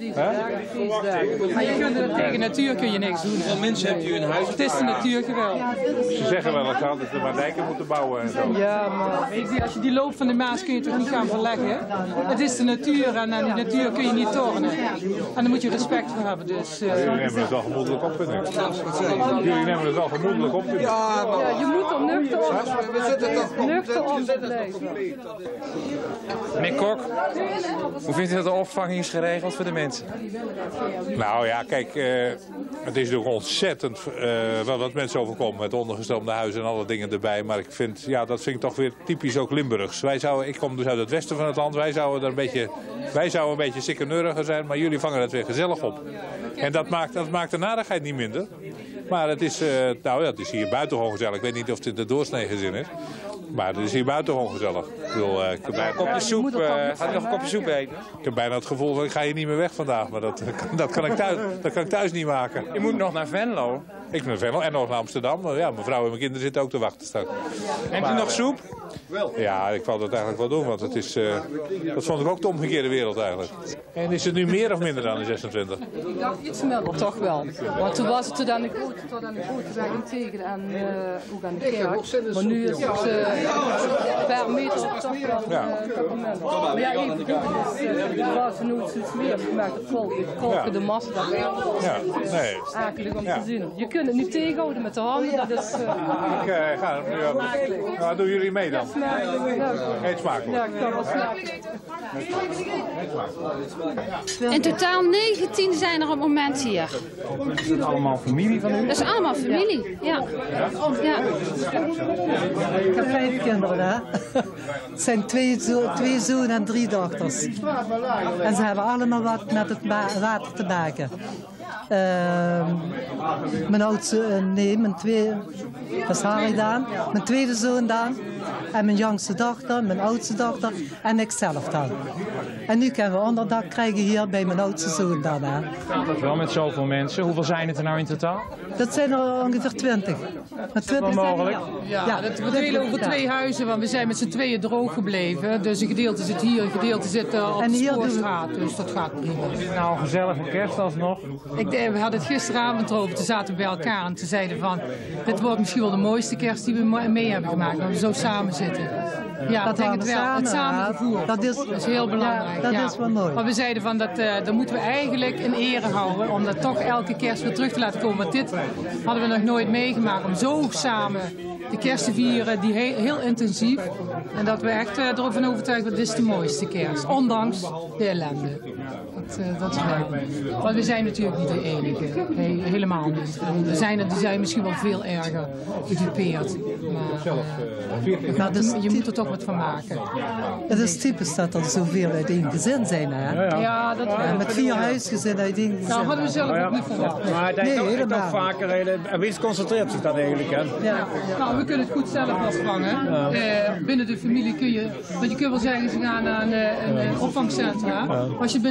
Maar je kunt er tegen natuur kun je niks doen. Hoeveel mensen hebt u in huis? Het is de natuur geweldig. Ze zeggen wel eens dat ze maar dijken moeten bouwen en zo. Ja, maar weet je, als je die loop van de Maas kun je toch niet gaan verleggen? Het is de natuur en aan die natuur kun je niet tornen. En daar moet je respect voor hebben. Dus, uh... Jullie nemen het wel gemoedelijk op, vind ik. Jullie nemen het wel gemoedelijk op, vind ik. Ja, ja, je moet er nuchter op, nuchter op blijven. Meneer Kok, hoe vindt u dat de opvang is geregeld voor de mensen? Nou ja, kijk, uh, het is natuurlijk ontzettend uh, wat mensen overkomen met ondergestroomde huizen en alle dingen erbij. Maar ik vind, ja, dat vind ik toch weer typisch ook Limburgs. Wij zouden, ik kom dus uit het westen van het land, wij zouden er een beetje, wij zouden een beetje sikkeneuriger zijn, maar jullie vangen het weer gezellig op. En dat maakt, dat maakt de narigheid niet minder. Maar het is, uh, nou, ja, het is hier buitengewoon gezellig. Ik weet niet of het in de doorsnee gezin is. Maar het is hier buitengewoon gezellig. Ik bedoel, uh, ik heb bijna... Een kopje soep, uh, gaat u nog een kopje soep eten? Ik heb bijna het gevoel van ik ga hier niet meer weg vandaag. Maar dat, dat, kan, ik thuis, dat kan ik thuis niet maken. Je moet nog naar Venlo. Ik naar Venlo en nog naar Amsterdam. Ja, mijn vrouw en mijn kinderen zitten ook te wachten straks. Neemt u nog soep? Ja, ik wou dat eigenlijk wel doen. Want het is, uh, dat vond ik ook de omgekeerde wereld eigenlijk. En is het nu meer of minder dan in zesentwintig? Ik dacht iets minder, toch wel. Want toen was het tot aan de grote, tot aan de grote weg in tegen en uh, ook aan de kerk. Maar nu is het uh, per meter toch wel uh, ja. minder. Maar ja, even goed, het is uh, was genoeg iets meer gemaakt. Het kolken ja. de massa, dat is ja. nee. akelig om ja. te zien. Je kunt het niet tegenhouden met de handen, dat is... Uh, ik uh, ga er nu ook. Wat doen jullie mee dan? Eet smakelijk. Ja, ik kan wel smakelijk. In totaal negentien zijn er op het moment hier. Is dat allemaal familie van u? Dat is allemaal familie, ja. ja. Ik heb vijf kinderen, hè. Het zijn twee, zo twee zonen en drie dochters. En ze hebben allemaal wat met het water te maken. Uh, mijn oudste, uh, nee, mijn tweede, dat is Harry Daan, mijn tweede zoon Daan en mijn jongste dochter, mijn oudste dochter en ikzelf dan. En nu kunnen we onderdak krijgen hier bij mijn oudste zoon dan. Hè. Gaat dat wel met zoveel mensen? Hoeveel zijn het er nou in totaal? Dat zijn er ongeveer twintig. Is dat wel mogelijk? Ja, ja, dat, we delen over twee huizen, want we zijn met z'n tweeën droog gebleven. Dus een gedeelte zit hier, een gedeelte zit uh, op en de spoorstraat, we... dus dat gaat prima. Nou, gezellige kerst alsnog. Ik, we hadden het gisteravond erover, toen zaten we bij elkaar en toen zeiden van, dit wordt misschien wel de mooiste kerst die we mee hebben gemaakt, dat we zo samen zitten. Ja, dat denk ik wel. Samen, het samengevoer. Dat is, dat is heel belangrijk. Ja, dat ja. is wel mooi. Maar we zeiden van dat, uh, dat moeten we eigenlijk in ere houden, om dat toch elke kerst weer terug te laten komen. Want dit hadden we nog nooit meegemaakt, om zo samen de kerst te vieren, die heel, heel intensief. En dat we echt uh, ervan overtuigd zijn, dit is de mooiste kerst, ondanks de ellende. Dat, uh, dat is wel. Want we zijn natuurlijk niet de enige, nee, helemaal niet. Er zijn er die zijn misschien wel veel erger gedupeerd. Maar, uh, maar dus, je moet er toch wat van maken. Het is typisch dat er zoveel uit één gezin zijn, hè? Ja, ja, dat ja, met vier huisgezinnen uit één gezin. Nou, hadden we zelf ook niet verwacht. Maar ik denk nee, dat toch vaker, en wie concentreert zich dat eigenlijk, hè? Ja. Nou, we kunnen het goed zelf opvangen. Ja. Uh, binnen de familie kun je, want je kunt wel zeggen, ze gaan naar een, een, een opvangcentra. Ja. Als je binnen de familie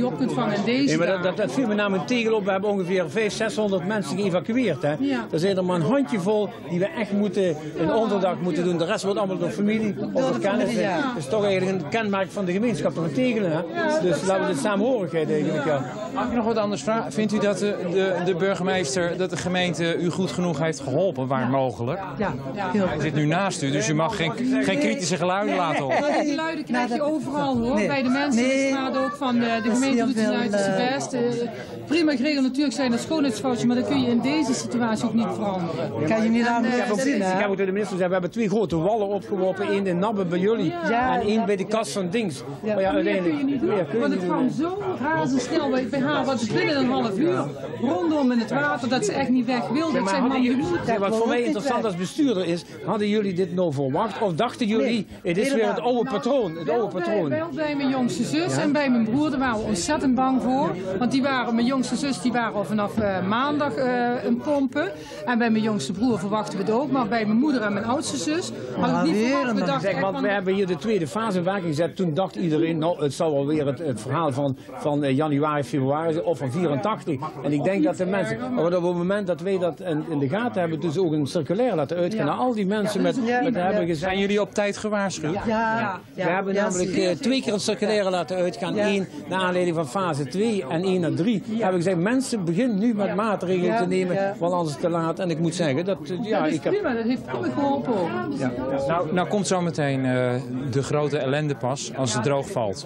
die op kunt vangen in deze Nee, maar dat, dagen. dat, dat viel me namelijk tegen op. We hebben ongeveer vijfhonderd, zeshonderd mensen geëvacueerd. Hè? Ja. Er zijn er maar een handjevol die we echt moeten, een onderdak moeten doen. De rest wordt allemaal door familie of door kennis. ja. Dat is toch eigenlijk een kenmerk van de gemeenschap van Tegelen. Hè? Dus laten we de samenhorigheid eigenlijk. Ja. Mag ik nog wat anders vragen? Vindt u dat de, de, de burgemeester, dat de gemeente u goed genoeg heeft geholpen, waar mogelijk? Ja, heel Hij zit nu naast u, dus u mag geen, geen kritische geluiden laten horen. Maar die geluiden krijg je overal hoor, nee. bij de mensen in de straat ook van de, de gemeente doet het uit zijn best. Uh, prima geregeld, natuurlijk zijn er schoonheidsfoutjes, maar dat kun je in deze situatie ook niet veranderen. Kan je niet aan Ik heb ook, ik heb ook tegen de minister gezegd, we hebben twee grote wallen opgeworpen, één in Nabbe bij jullie Ja. en één bij de kast van Dings. Ja. Maar ja, Meer kun je uiteindelijk, niet doen, meer kun je want niet het doen. kwam zo razendsnel bij, bij haar, wat is binnen een half uur, rondom in het water, dat ze echt niet weg wilde. Ja, Ik maar zeg, hadden man, je jullie- moet kijk, wat voor mij interessant als bestuurder is, hadden jullie dit nou verwacht of dachten jullie, Nee, het is weer het oude patroon, het Wel oude bij, patroon. wel bij mijn jongste zus Ja? en bij mijn broer, daar waren we ontzettend bang voor. Want die waren, mijn jongste zus die waren al vanaf uh, maandag uh, een pompen. En bij mijn jongste broer verwachten we het ook. Maar bij mijn moeder en mijn oudste zus had ik niet verwacht. We dachten Zeg, echt want van, we hebben hier de tweede fase in werking gezet. Toen dacht iedereen, nou, het zal wel weer het, het verhaal van, van uh, januari, februari of van vierentachtig. En ik denk dat de mensen, maar op het moment dat wij dat in, in de gaten hebben, dus ook een circulair laten uitgaan naar al die mensen met, met hebben gezegd. Zijn jullie op tijd gewaarschuwd? Ja, ja, we hebben namelijk uh, twee keer een circulaire laten uitgaan. Eén naar aanleiding van fase twee en één naar drie. Ja. Hebben gezegd, mensen begin nu met maatregelen te nemen, ja. want anders te laat. En ik moet zeggen, dat, uh, ja, dat is ik heb... prima, dat heeft prima geholpen ook. Ja. Nou, nou komt zo meteen uh, de grote ellende pas als het droog valt.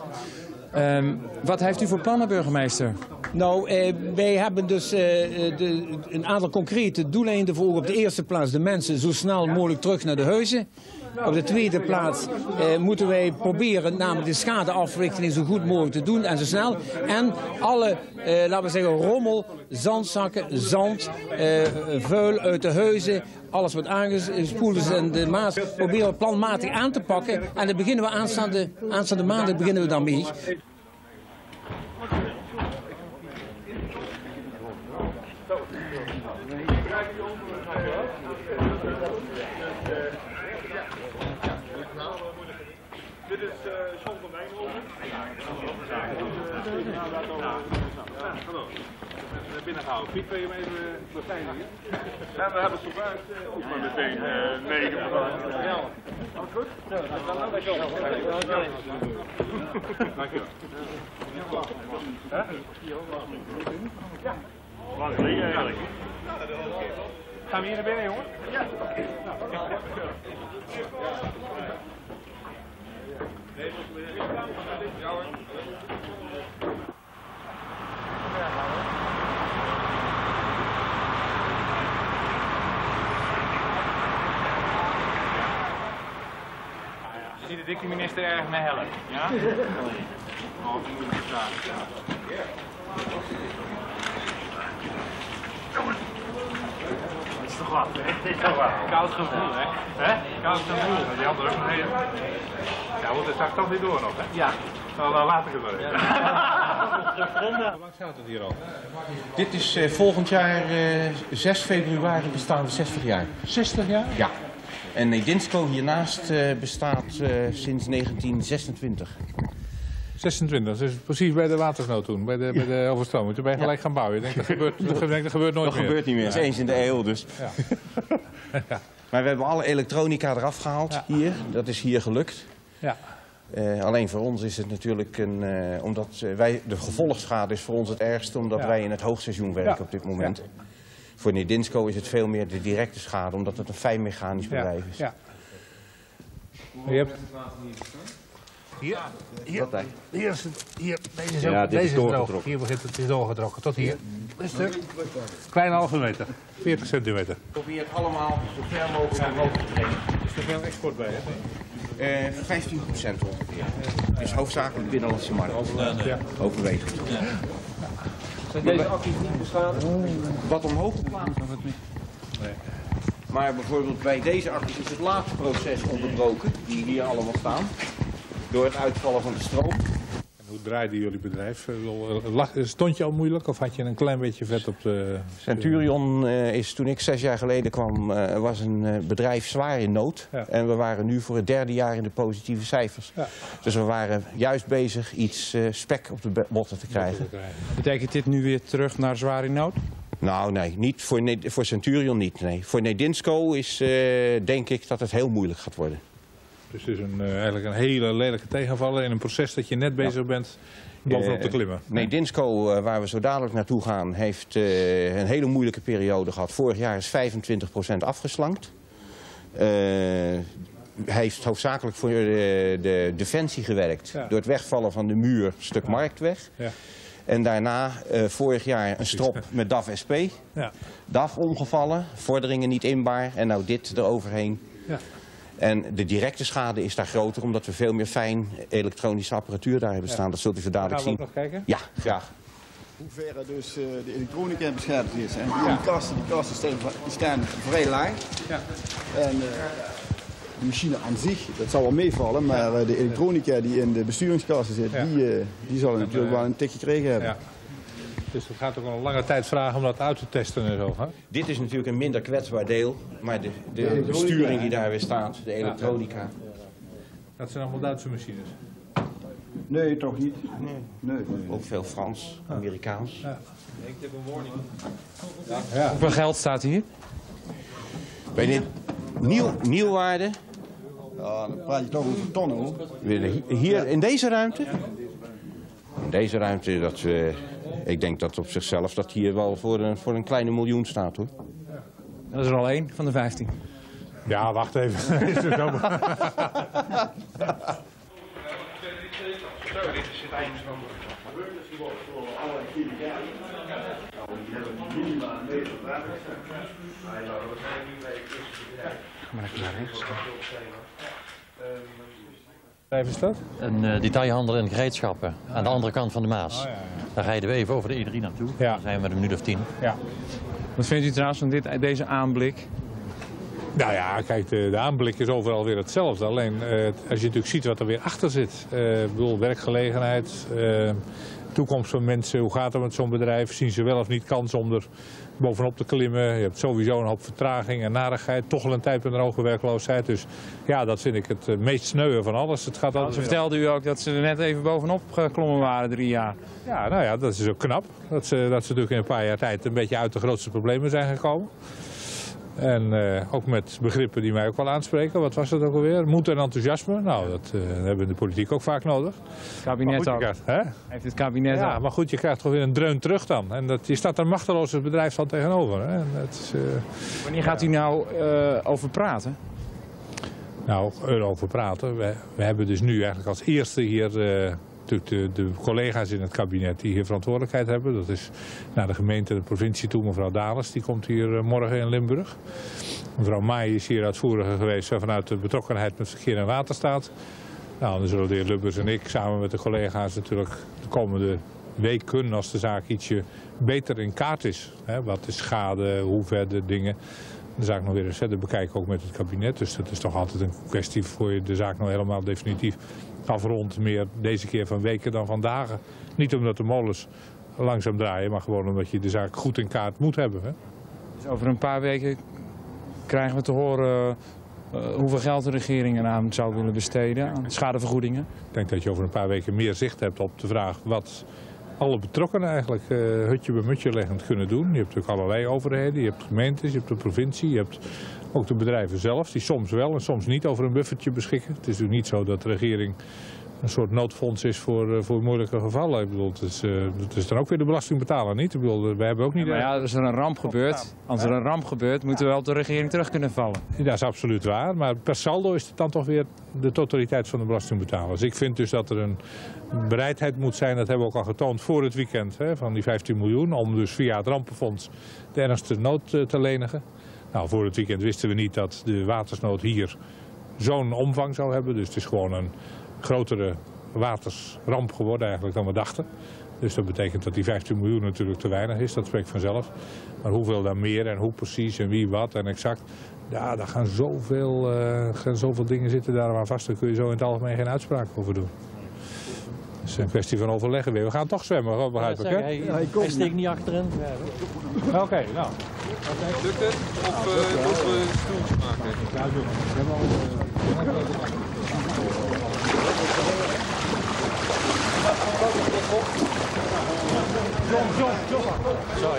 Um, wat heeft u voor plannen, burgemeester? Nou, eh, wij hebben dus eh, de, een aantal concrete doeleinden voor op de eerste plaats de mensen zo snel mogelijk terug naar de huizen. Op de tweede plaats eh, moeten wij proberen namelijk de schadeafwikkeling zo goed mogelijk te doen en zo snel. En alle, eh, laten we zeggen, rommel, zandzakken, zand, eh, vuil uit de huizen, alles wat aangespoeld is in de Maas, proberen we planmatig aan te pakken. En dan beginnen we aanstaande, aanstaande maanden beginnen we daarmee. Dit is uh, John van Wijnhoven. Hallo. Binnengehouden. Piet, wil je hem even beveiligen? En we hebben zojuist uh, ook maar meteen uh, negen bevallen. Ja. Alles goed? Ja, dat is wel leuk. Dankjewel. Hè? Ja. Lang geleden eigenlijk. Gaan we hier naar binnen, jongen? Ja. Ja hoor. Je ziet de dikke minister erg mee helpen, ja? Oh, die moet ik staan. Het is toch wat, hè? Het is toch wat. Koud gevoel, hè? Hè? Koud gevoel. Die andere ook nog even. Ja, we moeten straks toch weer door nog, hè? Ja. Nou, dan laat ik het wel even. Hoe lang staat het hier al? Dit is uh, volgend jaar uh, zes februari bestaan we zestig jaar. zestig jaar? Ja. En Nedinsco hiernaast uh, bestaat uh, sinds negentien zesentwintig. zesentwintig, dus precies bij de watersnood toen, bij de, bij de overstroming. Toen ben je gelijk gaan bouwen. Je denkt, dat gebeurt, dat gebeurt, dat gebeurt nooit dat meer. Dat gebeurt niet meer, dat is eens in de eeuw dus. Ja. Ja. Maar we hebben alle elektronica eraf gehaald ja. hier. Dat is hier gelukt. Ja. Uh, alleen voor ons is het natuurlijk een... Uh, omdat uh, wij, de gevolgschade is voor ons het ergste, omdat ja. wij in het hoogseizoen werken ja. op dit moment. Ja. Voor Nedinsco is het veel meer de directe schade, omdat het een fijnmechanisch bedrijf is. Ja. Ja. Je hebt... Hier, hier, hier is het, hier, deze is, ja, ook, dit deze is doorgetrokken. Is hier begint het, het is doorgetrokken, tot hier. Dit stuk. Kleine halve meter, veertig centimeter. Probeer het allemaal zo ver mogelijk omhoog te brengen. Is er veel export bij, hè? Uh, vijftien procent ongeveer. Het is hoofdzakelijk binnenlandse markt. Ja. Overwegend. Ja. Zijn deze acties niet bestaan? Wat omhoog geplaatst? Nee. Maar bijvoorbeeld bij deze acties is het laatste proces onderbroken, die hier allemaal staan, door het uitvallen van de stroom. Hoe draaide jullie bedrijf? Stond je al moeilijk of had je een klein beetje vet op de... Centurion uh, is toen ik zes jaar geleden kwam, uh, was een uh, bedrijf zwaar in nood. Ja. En we waren nu voor het derde jaar in de positieve cijfers. Ja. Dus we waren juist bezig iets uh, spek op de botten te krijgen. Betekent dit nu weer terug naar zwaar in nood? Nou nee, niet voor, ne voor Centurion niet. Nee. Voor Nedinsco is uh, denk ik dat het heel moeilijk gaat worden. Dus het is een, uh, eigenlijk een hele lelijke tegenvaller in een proces dat je net bezig ja. bent bovenop te klimmen. Uh, Nedinsco, uh, waar we zo dadelijk naartoe gaan, heeft uh, een hele moeilijke periode gehad. Vorig jaar is vijfentwintig procent afgeslankt. Uh, hij heeft hoofdzakelijk voor de, de defensie gewerkt. Ja. Door het wegvallen van de muur, stuk ja. marktweg. Ja. En daarna uh, vorig jaar een strop met D A F S P. Ja. D A F omgevallen, vorderingen niet inbaar en nou dit eroverheen. Ja. En de directe schade is daar groter omdat we veel meer fijn elektronische apparatuur daar hebben staan. Ja. Dat zult u zo dadelijk zien. Gaan we ook nog kijken? Ja, graag. Hoe ver dus uh, de elektronica beschermd is. En die, ja. kasten, die kasten staan, die staan vrij laag. Ja. En uh, de machine aan zich, dat zal wel meevallen, maar uh, de elektronica die in de besturingskasten zit, ja. die, uh, die zal natuurlijk wel een tikje gekregen hebben. Ja. Dus dat gaat ook wel een lange tijd vragen om dat uit te testen en zo. Hè? Dit is natuurlijk een minder kwetsbaar deel, maar de, de, de besturing die daar weer staat, de elektronica. Ja. Dat zijn allemaal Duitse machines? Nee, toch niet. Nee. Nee, nee. Ook veel Frans, Amerikaans. Ja. Ik heb een warning. Ja. Hoeveel geld staat hier? Bij dit nieuw, nieuwwaarde. Ja, dan praat je toch over tonnen hoor. Hier in deze ruimte? In deze ruimte, dat we, ik denk dat op zichzelf dat hier wel voor een, voor een kleine miljoen staat hoor. Dat is er al één van de vijftien. Ja, wacht even. Zo, dit is het einde van de... Maak je naar rechts. Even is dat? Een uh, detailhandel in gereedschappen aan de andere kant van de Maas. Oh, ja, ja. Daar rijden we even over de E drie naartoe. Ja. Dan zijn we met een minuut of tien. Ja. Wat vindt u trouwens van dit, deze aanblik? Nou ja, kijk, de, de aanblik is overal weer hetzelfde. Alleen uh, als je natuurlijk ziet wat er weer achter zit. Uh, ik bedoel, werkgelegenheid, uh, toekomst van mensen, hoe gaat het met zo'n bedrijf? Zien ze wel of niet kans om er bovenop te klimmen? Je hebt sowieso een hoop vertraging en narigheid. Toch wel een tijd met een hoge werkloosheid. Dus ja, dat vind ik het meest sneuwe van alles. Het gaat nou, ze vertelde u ook dat ze er net even bovenop geklommen waren, drie jaar. Ja, nou ja, dat is ook knap. Dat ze, dat ze natuurlijk in een paar jaar tijd een beetje uit de grootste problemen zijn gekomen. En uh, ook met begrippen die mij ook wel aanspreken. Wat was dat ook alweer? Moed en enthousiasme. Nou, dat uh, hebben we in de politiek ook vaak nodig. Het kabinet goed, ook. Krijgt, hè? Heeft het kabinet ja, ook. Maar goed, je krijgt toch weer een dreun terug dan. En dat, je staat er machteloos als bedrijfsland tegenover. Hè? En dat is, uh, Wanneer gaat u nou uh, over praten? Nou, erover praten. We, we hebben dus nu eigenlijk als eerste hier... Uh, De, de collega's in het kabinet die hier verantwoordelijkheid hebben. Dat is naar de gemeente en de provincie toe. Mevrouw Dales, die komt hier morgen in Limburg. Mevrouw Maai is hier uitvoeriger geweest vanuit de betrokkenheid met verkeer en waterstaat. Nou, dan zullen de heer Lubbers en ik samen met de collega's natuurlijk de komende weken, als de zaak ietsje beter in kaart is. Hè, wat is schade, hoe verder dingen. De zaak nog weer eens verder bekijken ook met het kabinet. Dus dat is toch altijd een kwestie voor je de zaak nog helemaal definitief afrond, meer deze keer van weken dan van dagen. Niet omdat de molens langzaam draaien, maar gewoon omdat je de zaak goed in kaart moet hebben. Hè? Dus over een paar weken krijgen we te horen uh, hoeveel geld de regering eraan zou willen besteden aan schadevergoedingen. Ik denk dat je over een paar weken meer zicht hebt op de vraag wat alle betrokkenen eigenlijk uh, hutje bij mutje leggend kunnen doen. Je hebt natuurlijk allerlei overheden, je hebt gemeentes, je hebt de provincie, je hebt ook de bedrijven zelf, die soms wel en soms niet over een buffertje beschikken. Het is natuurlijk niet zo dat de regering een soort noodfonds is voor, uh, voor moeilijke gevallen. Ik bedoel, het is, uh, het is dan ook weer de belastingbetaler niet. Ik bedoel, wij hebben ook niet... Ja, maar ja, als er een ramp gebeurt, als er een ramp gebeurt, moeten we wel op de regering terug kunnen vallen. Ja, dat is absoluut waar, maar per saldo is het dan toch weer de totaliteit van de belastingbetalers. Ik vind dus dat er een bereidheid moet zijn, dat hebben we ook al getoond voor het weekend, hè, van die vijftien miljoen, om dus via het rampenfonds de ernstige nood uh, te lenigen. Nou, voor het weekend wisten we niet dat de watersnood hier zo'n omvang zou hebben. Dus het is gewoon een grotere watersramp geworden eigenlijk dan we dachten. Dus dat betekent dat die vijftien miljoen natuurlijk te weinig is, dat spreekt vanzelf. Maar hoeveel dan meer en hoe precies en wie wat en exact. Ja, daar gaan zoveel, uh, gaan zoveel dingen zitten daar aan vast. Daar kun je zo in het algemeen geen uitspraak over doen. Het is een kwestie van overleggen weer. We gaan toch zwemmen, begrijp ik, hè? Hij, hij steekt niet achterin. Oké, okay, nou. Lukt het? Of uh, moeten we een stoeltje maken? Ja, doe maar. John, John, John. Sorry.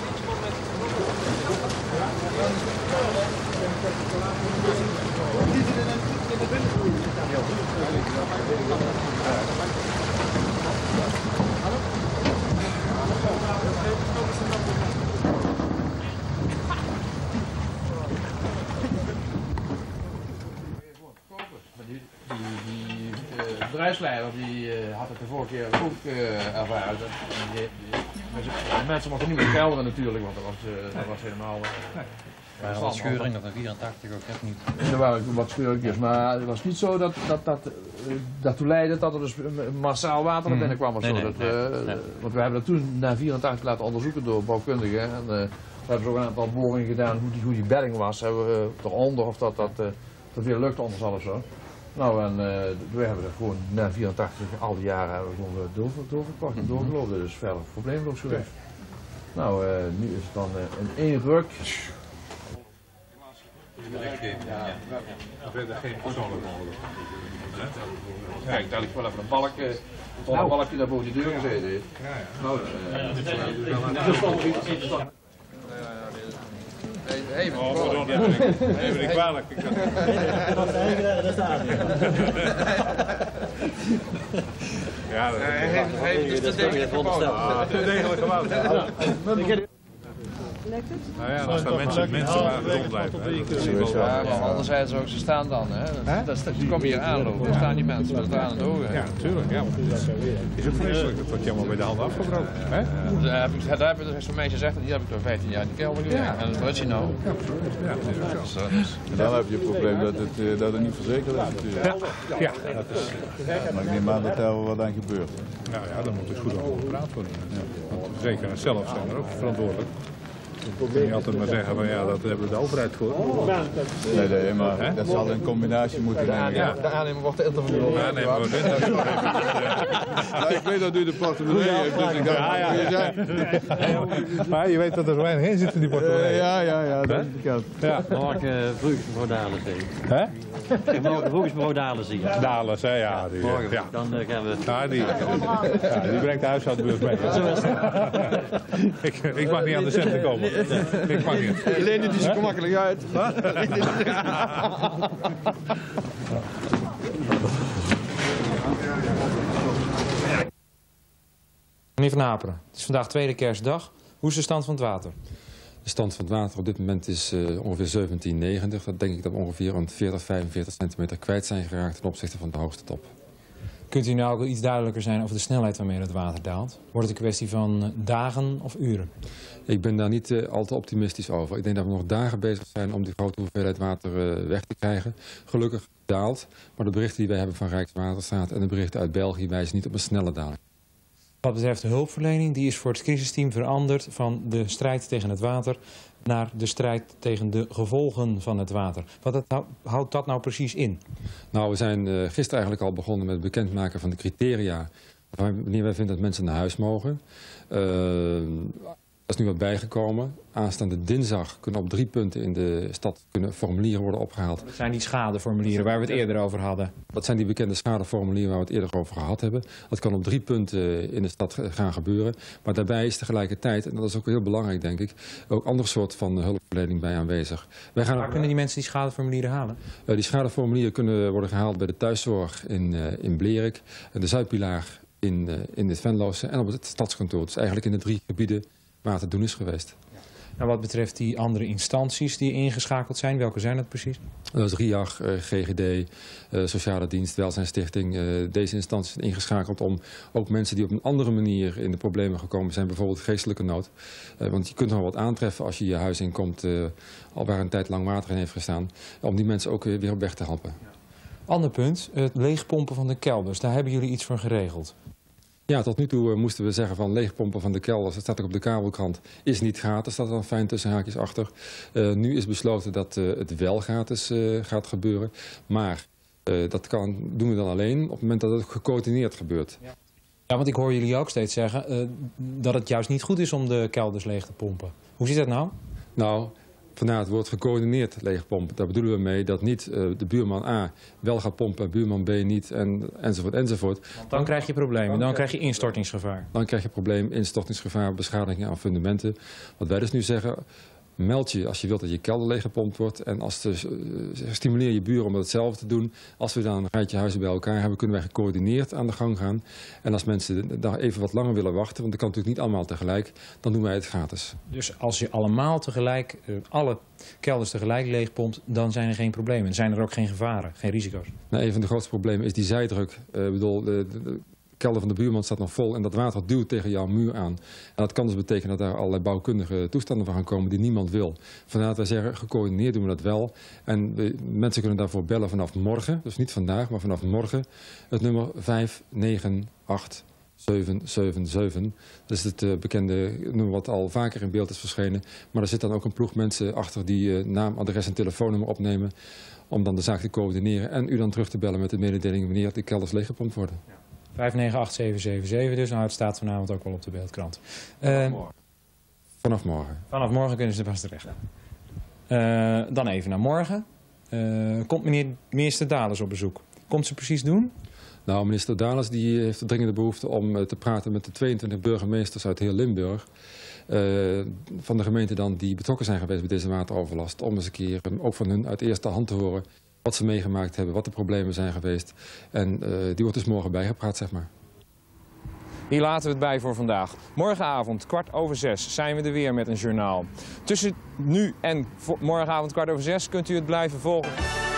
De bedrijfsleider die uh, had het de vorige keer ook uh, ervaren. Die, die, die, mensen mochten niet meer kelderen natuurlijk, want dat was, uh, dat was helemaal... Uh, Er waren wat scheuringen van vierentachtig ook echt niet. Er waren wat scheuringjes, maar het was niet zo dat dat, dat, uh, dat toe leidde dat er dus massaal water naar binnen kwam of nee, zo. nee, dat, uh, nee, nee. Want we hebben dat toen na vierentachtig laten onderzoeken door bouwkundigen. En, uh, we hebben ook een aantal boringen gedaan hoe die, hoe die bedding was. Hebben we uh, eronder of dat, dat, uh, dat weer lucht onder zat of zo. Nou, en uh, we hebben er gewoon na vierentachtig, al die jaren hebben we gewoon door, doorgepakt en doorgelopen. Dus verder probleemloos geweest. Nou, uh, nu is het dan uh, in één ruk. Verder geen persoonlijk mogelijk. Kijk, daar ligt wel even een balk, uh, een nou. balkje daar boven die deur gezeten heeft. Ja, ja. Nou, even oh, pardon, even niet kwalijk. Ja, hij heeft dus te degelijk gebouwd. Ah, te degelijk gebouwd. Lekt het? Nou ja, als er mensen, mensen waar rond blijven. Ja, maar anderzijds ook, ze staan dan. Hè. Dat, dat, je komt hier aanlopen, dan staan die mensen met het aan het ogen. Ja, natuurlijk. Ja, het is ook vreselijk. Dat wordt je allemaal bij de handen afgebroken. Hè? Ja, daar heb ik, daar heb ik zo'n meisje gezegd, die heb ik door vijftien jaar in de kelder gewerkt. Ja. En dat weet je nou. Ja, ja, dat is ook zo. Dus, en dan heb je het probleem dat het, uh, dat het niet verzekerd is natuurlijk. Ja, ja, dat is... Maar ik neem aan dat daar wat aan gebeurt. Nou ja, daar moet dus goed over gepraat worden. Ja. Want de verzekeraars zelf zijn er ook verantwoordelijk. Je kunt niet altijd maar zeggen van ja, dat hebben we de overheid voor. Nee, nee, maar He? dat zal een combinatie moeten zijn. Ja. De aannemer wordt de interview. De aannemer wordt de interview. Ja, ik weet dat u de portemonnee heeft, dus ik dacht, ja, ja, ja. Ja. Maar je weet dat er zo weinig in zit in die portemonnee. Ja, ja, ja, dat is bekend. Ja. Morgen vroegsmevrouw Dalen zien. Hè? Morgen vroegsmevrouw Dalen zien. Dalen, hè, ja. Die, morgen, ja. Dan uh, gaan we... Ja, die, ja, die brengt de huishoudbeurs mee. Zo is het. ik, ik mag niet aan de centen komen. Ik mag niet. Je leent het niet zo gemakkelijk uit. Meneer Van Haperen, het is vandaag tweede kerstdag. Hoe is de stand van het water? De stand van het water op dit moment is uh, ongeveer zeventien negentig. Dat denk ik dat we ongeveer een veertig, vijfenveertig centimeter kwijt zijn geraakt ten opzichte van de hoogste top. Kunt u nou ook iets duidelijker zijn over de snelheid waarmee het water daalt? Wordt het een kwestie van dagen of uren? Ik ben daar niet uh, al te optimistisch over. Ik denk dat we nog dagen bezig zijn om die grote hoeveelheid water uh, weg te krijgen. Gelukkig daalt, maar de berichten die wij hebben van Rijkswaterstaat en de berichten uit België wijzen niet op een snelle daling. Wat betreft de hulpverlening, die is voor het crisisteam veranderd van de strijd tegen het water naar de strijd tegen de gevolgen van het water. Wat houdt dat nou precies in? Nou, we zijn uh, gisteren eigenlijk al begonnen met het bekendmaken van de criteria wanneer wij vinden dat mensen naar huis mogen. Uh, Er is nu wat bijgekomen. Aanstaande dinsdag kunnen op drie punten in de stad kunnen formulieren worden opgehaald. Dat zijn die schadeformulieren waar we het eerder over hadden. Dat zijn die bekende schadeformulieren waar we het eerder over gehad hebben. Dat kan op drie punten in de stad gaan gebeuren. Maar daarbij is tegelijkertijd, en dat is ook heel belangrijk denk ik, ook ander soort van hulpverlening bij aanwezig. Wij gaan waar kunnen die mensen die schadeformulieren halen? Uh, die schadeformulieren kunnen worden gehaald bij de thuiszorg in, uh, in Blerik, de Zuidpilaar in, uh, in het Venlose en op het stadskantoor. Dus eigenlijk in de drie gebieden waar het te doen is geweest. Nou, wat betreft die andere instanties die ingeschakeld zijn, welke zijn dat precies? Dat is RIAG, uh, G G D, uh, Sociale Dienst, Welzijnsstichting. Uh, deze instanties zijn ingeschakeld om ook mensen die op een andere manier in de problemen gekomen zijn, bijvoorbeeld geestelijke nood. Uh, want je kunt nog wat aantreffen als je je huis inkomt, uh, al waar een tijd lang water in heeft gestaan, om die mensen ook weer op weg te helpen. Ander punt, het leegpompen van de kelders. Daar hebben jullie iets voor geregeld. Ja, tot nu toe uh, moesten we zeggen van leegpompen van de kelders, dat staat ook op de kabelkrant, is niet gratis, staat er dan fijn tussen haakjes achter. Uh, nu is besloten dat uh, het wel gratis uh, gaat gebeuren, maar uh, dat kan, doen we dan alleen op het moment dat het gecoördineerd gebeurt. Ja. Ja, want ik hoor jullie ook steeds zeggen uh, dat het juist niet goed is om de kelders leeg te pompen. Hoe zit dat nou? Nou, vandaar het woord gecoördineerd leegpompen. Daar bedoelen we mee dat niet uh, de buurman A wel gaat pompen en buurman B niet en, enzovoort enzovoort. Dan krijg je problemen, dan krijg je instortingsgevaar. Dan krijg je probleem, instortingsgevaar, beschadigingen aan fundamenten. Wat wij dus nu zeggen, meld je als je wilt dat je kelder leeggepompt wordt. En als de, uh, stimuleer je buren om dat hetzelfde te doen. Als we dan een rijtje huizen bij elkaar hebben, kunnen wij gecoördineerd aan de gang gaan. En als mensen daar even wat langer willen wachten, want dat kan natuurlijk niet allemaal tegelijk, dan doen wij het gratis. Dus als je allemaal tegelijk, uh, alle kelders tegelijk leegpompt, dan zijn er geen problemen. Dan zijn er ook geen gevaren, geen risico's. Nou, een van de grootste problemen is die zijdruk. Uh, ik bedoel, de, de, de De kelder van de buurman staat nog vol en dat water duwt tegen jouw muur aan. En dat kan dus betekenen dat daar allerlei bouwkundige toestanden van gaan komen die niemand wil. Vandaar dat wij zeggen, gecoördineerd doen we dat wel. En de mensen kunnen daarvoor bellen vanaf morgen, dus niet vandaag, maar vanaf morgen. Het nummer vijf negen acht zeven zeven zeven. Dat is het uh, bekende nummer wat al vaker in beeld is verschenen. Maar er zit dan ook een ploeg mensen achter die uh, naam, adres en telefoonnummer opnemen. Om dan de zaak te coördineren en u dan terug te bellen met de mededeling wanneer de kelders leeggepompt worden. Ja. vijf negen acht zeven zeven zeven dus. Nou, het staat vanavond ook wel op de beeldkrant. Uh, vanaf, morgen. vanaf morgen. Vanaf morgen kunnen ze er pas terecht. Uh, dan even naar morgen. Uh, komt meneer minister Dalens op bezoek? Komt ze precies doen? Nou, minister Dalens die heeft de dringende behoefte om uh, te praten met de tweeëntwintig burgemeesters uit heel Limburg. Uh, van de gemeenten dan die betrokken zijn geweest bij deze wateroverlast. Om eens een keer um, ook van hun uit eerste hand te horen wat ze meegemaakt hebben, wat de problemen zijn geweest. En uh, die wordt dus morgen bijgepraat, zeg maar. Hier laten we het bij voor vandaag. Morgenavond, kwart over zes, zijn we er weer met een journaal. Tussen nu en morgenavond, kwart over zes, kunt u het blijven volgen.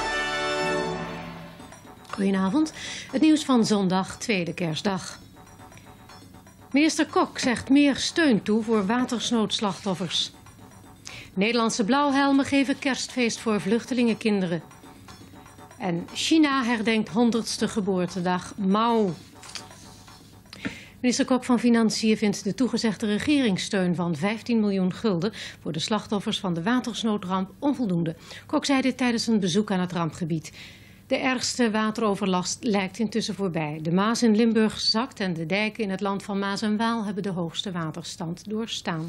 Goedenavond. Het nieuws van zondag, tweede kerstdag. Minister Kok zegt meer steun toe voor watersnoodslachtoffers. Nederlandse blauwhelmen geven kerstfeest voor vluchtelingenkinderen. En China herdenkt honderdste geboortedag Mao. Minister Kok van Financiën vindt de toegezegde regeringssteun van vijftien miljoen gulden voor de slachtoffers van de watersnoodramp onvoldoende. Kok zei dit tijdens een bezoek aan het rampgebied. De ergste wateroverlast lijkt intussen voorbij. De Maas in Limburg zakt en de dijken in het land van Maas en Waal hebben de hoogste waterstand doorstaan.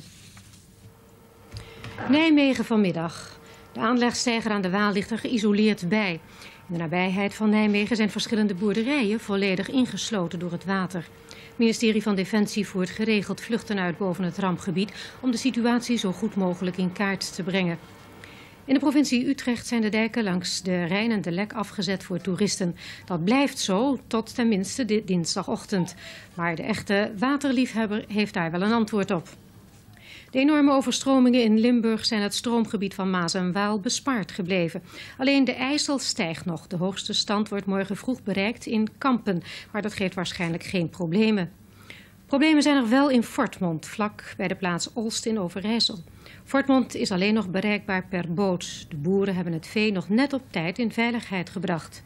Nijmegen vanmiddag. De aanlegsteiger aan de Waal ligt er geïsoleerd bij. In de nabijheid van Nijmegen zijn verschillende boerderijen volledig ingesloten door het water. Het ministerie van Defensie voert geregeld vluchten uit boven het rampgebied om de situatie zo goed mogelijk in kaart te brengen. In de provincie Utrecht zijn de dijken langs de Rijn en de Lek afgezet voor toeristen. Dat blijft zo tot tenminste de dinsdagochtend. Maar de echte waterliefhebber heeft daar wel een antwoord op. De enorme overstromingen in Limburg zijn het stroomgebied van Maas en Waal bespaard gebleven. Alleen de IJssel stijgt nog. De hoogste stand wordt morgen vroeg bereikt in Kampen, maar dat geeft waarschijnlijk geen problemen. Problemen zijn er wel in Fortmond, vlak bij de plaats Olst in Overijssel. Fortmond is alleen nog bereikbaar per boot. De boeren hebben het vee nog net op tijd in veiligheid gebracht.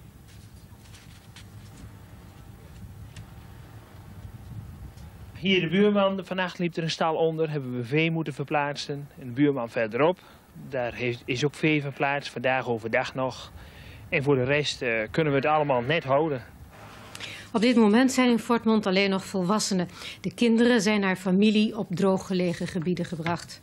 Hier de buurman, vannacht liep er een stal onder, hebben we vee moeten verplaatsen. En de buurman verderop, daar heeft, is ook vee verplaatst, vandaag overdag nog. En voor de rest uh, kunnen we het allemaal net houden. Op dit moment zijn in Fortmond alleen nog volwassenen. De kinderen zijn naar familie op drooggelegen gebieden gebracht.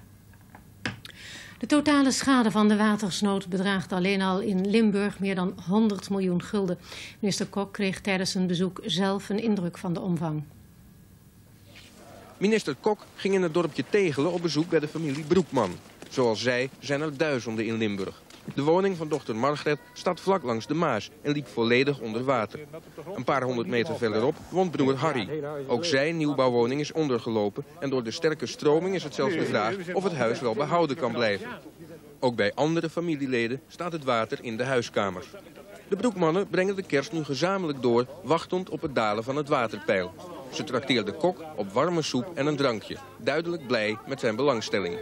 De totale schade van de watersnood bedraagt alleen al in Limburg meer dan honderd miljoen gulden. Minister Kok kreeg tijdens een bezoek zelf een indruk van de omvang. Minister Kok ging in het dorpje Tegelen op bezoek bij de familie Broekman. Zoals zij zijn er duizenden in Limburg. De woning van dochter Margret staat vlak langs de Maas en liep volledig onder water. Een paar honderd meter verderop woont broer Harry. Ook zijn nieuwbouwwoning is ondergelopen en door de sterke stroming is het zelfs de vraag of het huis wel behouden kan blijven. Ook bij andere familieleden staat het water in de huiskamers. De Broekmannen brengen de kerst nu gezamenlijk door, wachtend op het dalen van het waterpeil. Ze trakteerde Kok op warme soep en een drankje, duidelijk blij met zijn belangstelling.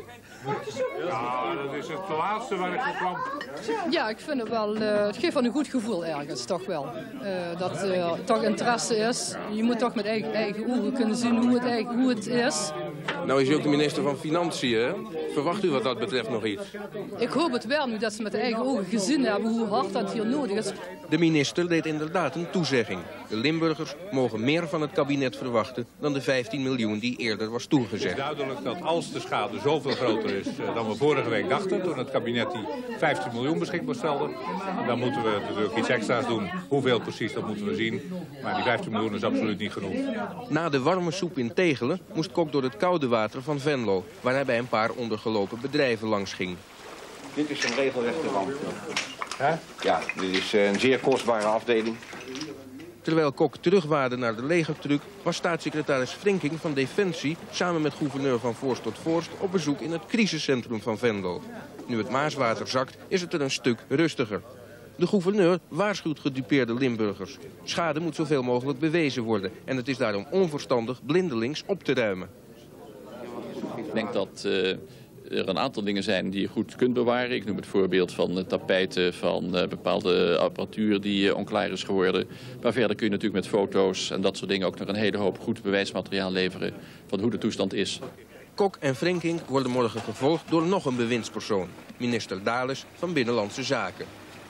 Ja, dat is het laatste waar ik voor kwam. Ja, ik vind het wel, uh, het geeft wel een goed gevoel ergens, toch wel. Uh, dat er uh, toch interesse is. Je moet toch met eigen, eigen ogen kunnen zien hoe het, eigen, hoe het is. Nou is u ook de minister van Financiën, hè? Verwacht u wat dat betreft nog iets? Ik hoop het wel, nu dat ze met eigen ogen gezien hebben hoe hard dat hier nodig is. De minister deed inderdaad een toezegging. De Limburgers mogen meer van het kabinet verwachten dan de vijftien miljoen die eerder was toegezegd. Het is duidelijk dat als de schade zoveel groter is dan we vorige week dachten, toen het kabinet die vijftien miljoen beschikbaar stelde, dan moeten we natuurlijk iets extra's doen. Hoeveel precies, dat moeten we zien. Maar die vijftien miljoen is absoluut niet genoeg. Na de warme soep in Tegelen moest Kok door het koude water van Venlo, waar hij bij een paar ondergelopen bedrijven langs ging. Dit is een regelrechte ramp. Hè? Ja, dit is een zeer kostbare afdeling. Terwijl Kok terugwaarde naar de legertruck, was staatssecretaris Frinking van Defensie samen met gouverneur van Voorst tot Voorst op bezoek in het crisiscentrum van Venlo. Nu het Maaswater zakt, is het er een stuk rustiger. De gouverneur waarschuwt gedupeerde Limburgers. Schade moet zoveel mogelijk bewezen worden en het is daarom onverstandig blindelings op te ruimen. Ik denk dat uh, er een aantal dingen zijn die je goed kunt bewaren. Ik noem het voorbeeld van uh, tapijten, van uh, bepaalde apparatuur die uh, onklaar is geworden. Maar verder kun je natuurlijk met foto's en dat soort dingen ook nog een hele hoop goed bewijsmateriaal leveren van hoe de toestand is. Kok en Frinking worden morgen gevolgd door nog een bewindspersoon. Minister Dales van Binnenlandse Zaken.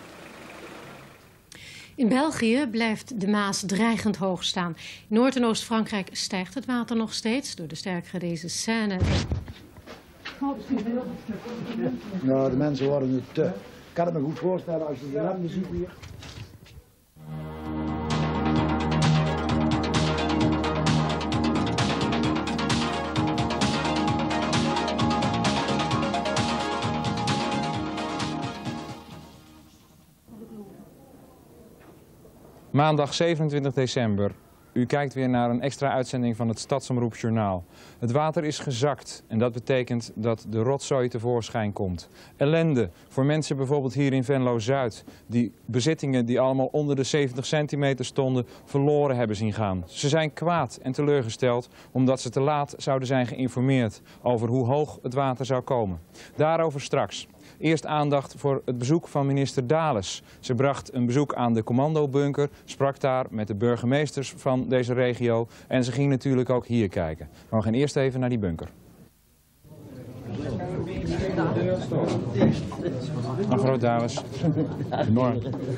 In België blijft de Maas dreigend hoog staan. In Noord- en Oost-Frankrijk stijgt het water nog steeds door de sterk gerezen Seine. Nou, de mensen worden het te. Ik kan het me goed voorstellen als je de ellende ziet hier. Maandag zevenentwintig december. U kijkt weer naar een extra uitzending van het Stadsomroepjournaal. Het water is gezakt en dat betekent dat de rotzooi tevoorschijn komt. Ellende voor mensen bijvoorbeeld hier in Venlo-Zuid, die bezittingen die allemaal onder de zeventig centimeter stonden verloren hebben zien gaan. Ze zijn kwaad en teleurgesteld omdat ze te laat zouden zijn geïnformeerd over hoe hoog het water zou komen. Daarover straks. Eerst aandacht voor het bezoek van minister Dales. Ze bracht een bezoek aan de commandobunker, sprak daar met de burgemeesters van deze regio en ze ging natuurlijk ook hier kijken. Maar we gaan eerst even naar die bunker. Mevrouw Dales. Enorm.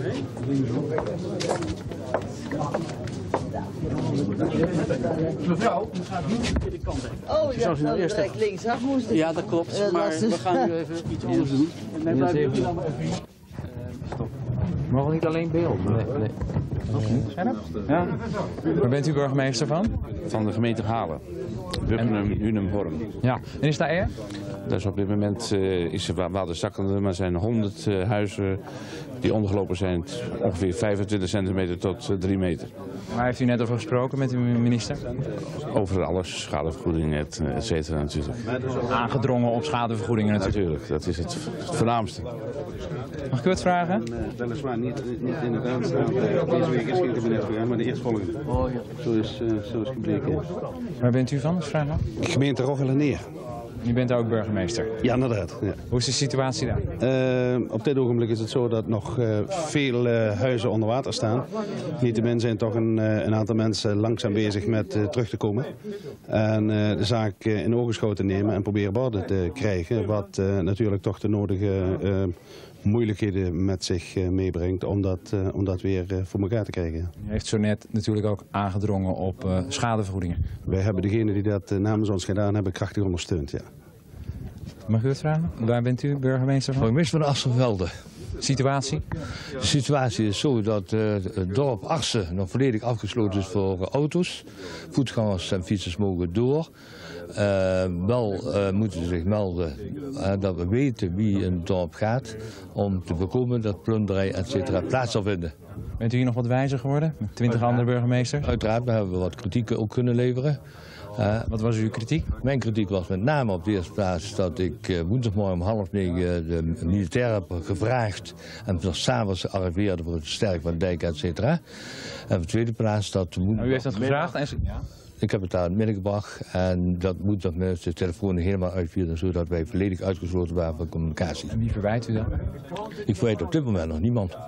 Mevrouw, u gaat nu de verkeerde kant heen. Oh, ik dacht dat we direct linksaf moesten. Ja, dat klopt. Uh, maar we gaan nu even iets anders doen. En dan blijven we dan even... Stop. We mogen niet alleen beeld. Nee, nee. Scherp? Ja. Waar bent u burgemeester van? Van de gemeente Halen. Buppenum, Unum, Vorm. Ja, en is daar erg? Dat is op dit moment uh, is er water zakkende, maar er zijn honderd uh, huizen die ondergelopen zijn, ongeveer vijfentwintig centimeter tot uh, drie meter. Waar heeft u net over gesproken met uw minister? Over alles, schadevergoedingen, et, et cetera natuurlijk. Aangedrongen op schadevergoedingen natuurlijk. Natuurlijk, dat is het, het voornaamste. Mag ik u wat vragen? Uh, weliswaar niet, niet in het aanstaan. Deze week is geen kabinet gegaan, maar de eerstvolgende. Oh, ja. Zo is, uh, zo is gebleken. Waar bent u van, vraag nog? Gemeente Roggel en Neer. U bent ook burgemeester? Ja, inderdaad. Ja. Hoe is de situatie daar? Uh, op dit ogenblik is het zo dat nog uh, veel uh, huizen onder water staan. Niettemin zijn toch een, uh, een aantal mensen langzaam bezig met uh, terug te komen. En uh, de zaak uh, in ogenschouw te nemen en proberen op orde te krijgen. Wat uh, natuurlijk toch de nodige uh, moeilijkheden met zich uh, meebrengt om dat, uh, om dat weer uh, voor elkaar te krijgen. Ja. U heeft zo net natuurlijk ook aangedrongen op uh, schadevergoedingen. Wij hebben degene die dat uh, namens ons gedaan hebben krachtig ondersteund, ja. Mag u het vragen? Waar bent u burgemeester van? Burgemeester van Assenvelde. Situatie? De situatie is zo dat uh, het dorp Assen nog volledig afgesloten is voor uh, auto's. Voetgangers en fietsers mogen door. Uh, wel uh, moeten ze zich melden uh, dat we weten wie in het dorp gaat om te voorkomen dat plunderij et cetera plaats zal vinden. Bent u hier nog wat wijzer geworden? Met twintig andere burgemeesters? Uiteraard, we hebben wat kritieken ook kunnen leveren. Uh, wat was uw kritiek? Mijn kritiek was met name op de eerste plaats dat ik uh, woensdagmorgen om half negen de militairen heb gevraagd en nog s'avonds arriveerde voor het versterken van de dijk, et cetera. En op de tweede plaats dat... Nou, u heeft dat gevraagd? En... Ja. Ik heb het daar in het midden gebracht en dat moet dat met de telefoon helemaal uitvielen, zodat wij volledig uitgesloten waren van communicatie. En wie verwijt u dan? Ik verwijt op dit moment nog niemand.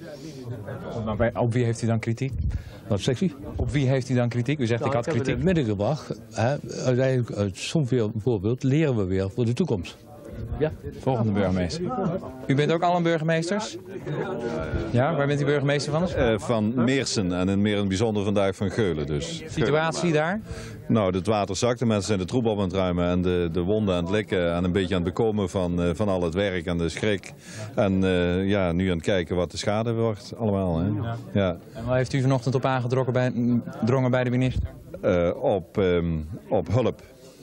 Maar bij, op wie heeft u dan kritiek? Wat zegt u? Op wie heeft u dan kritiek? U zegt Nou, ik had ik heb kritiek. het in het midden gebracht. Hè. Uiteindelijk, uit zo'n voorbeeld, leren we weer voor de toekomst. Ja, volgende burgemeester. U bent ook al een burgemeesters? Ja, waar bent u burgemeester van? Uh, van Meersen en in meer in het bijzonder vandaag van Geulen. Dus. Situatie daar? Nou, het water zakt, de mensen zijn de troep op aan het ruimen en de, de wonden aan het likken en een beetje aan het bekomen van, uh, van al het werk en de schrik. En uh, ja, nu aan het kijken wat de schade wordt allemaal. Hè. Ja. Ja. En waar heeft u vanochtend op aangedrongen bij, drongen bij de minister? Uh, op, um, op hulp.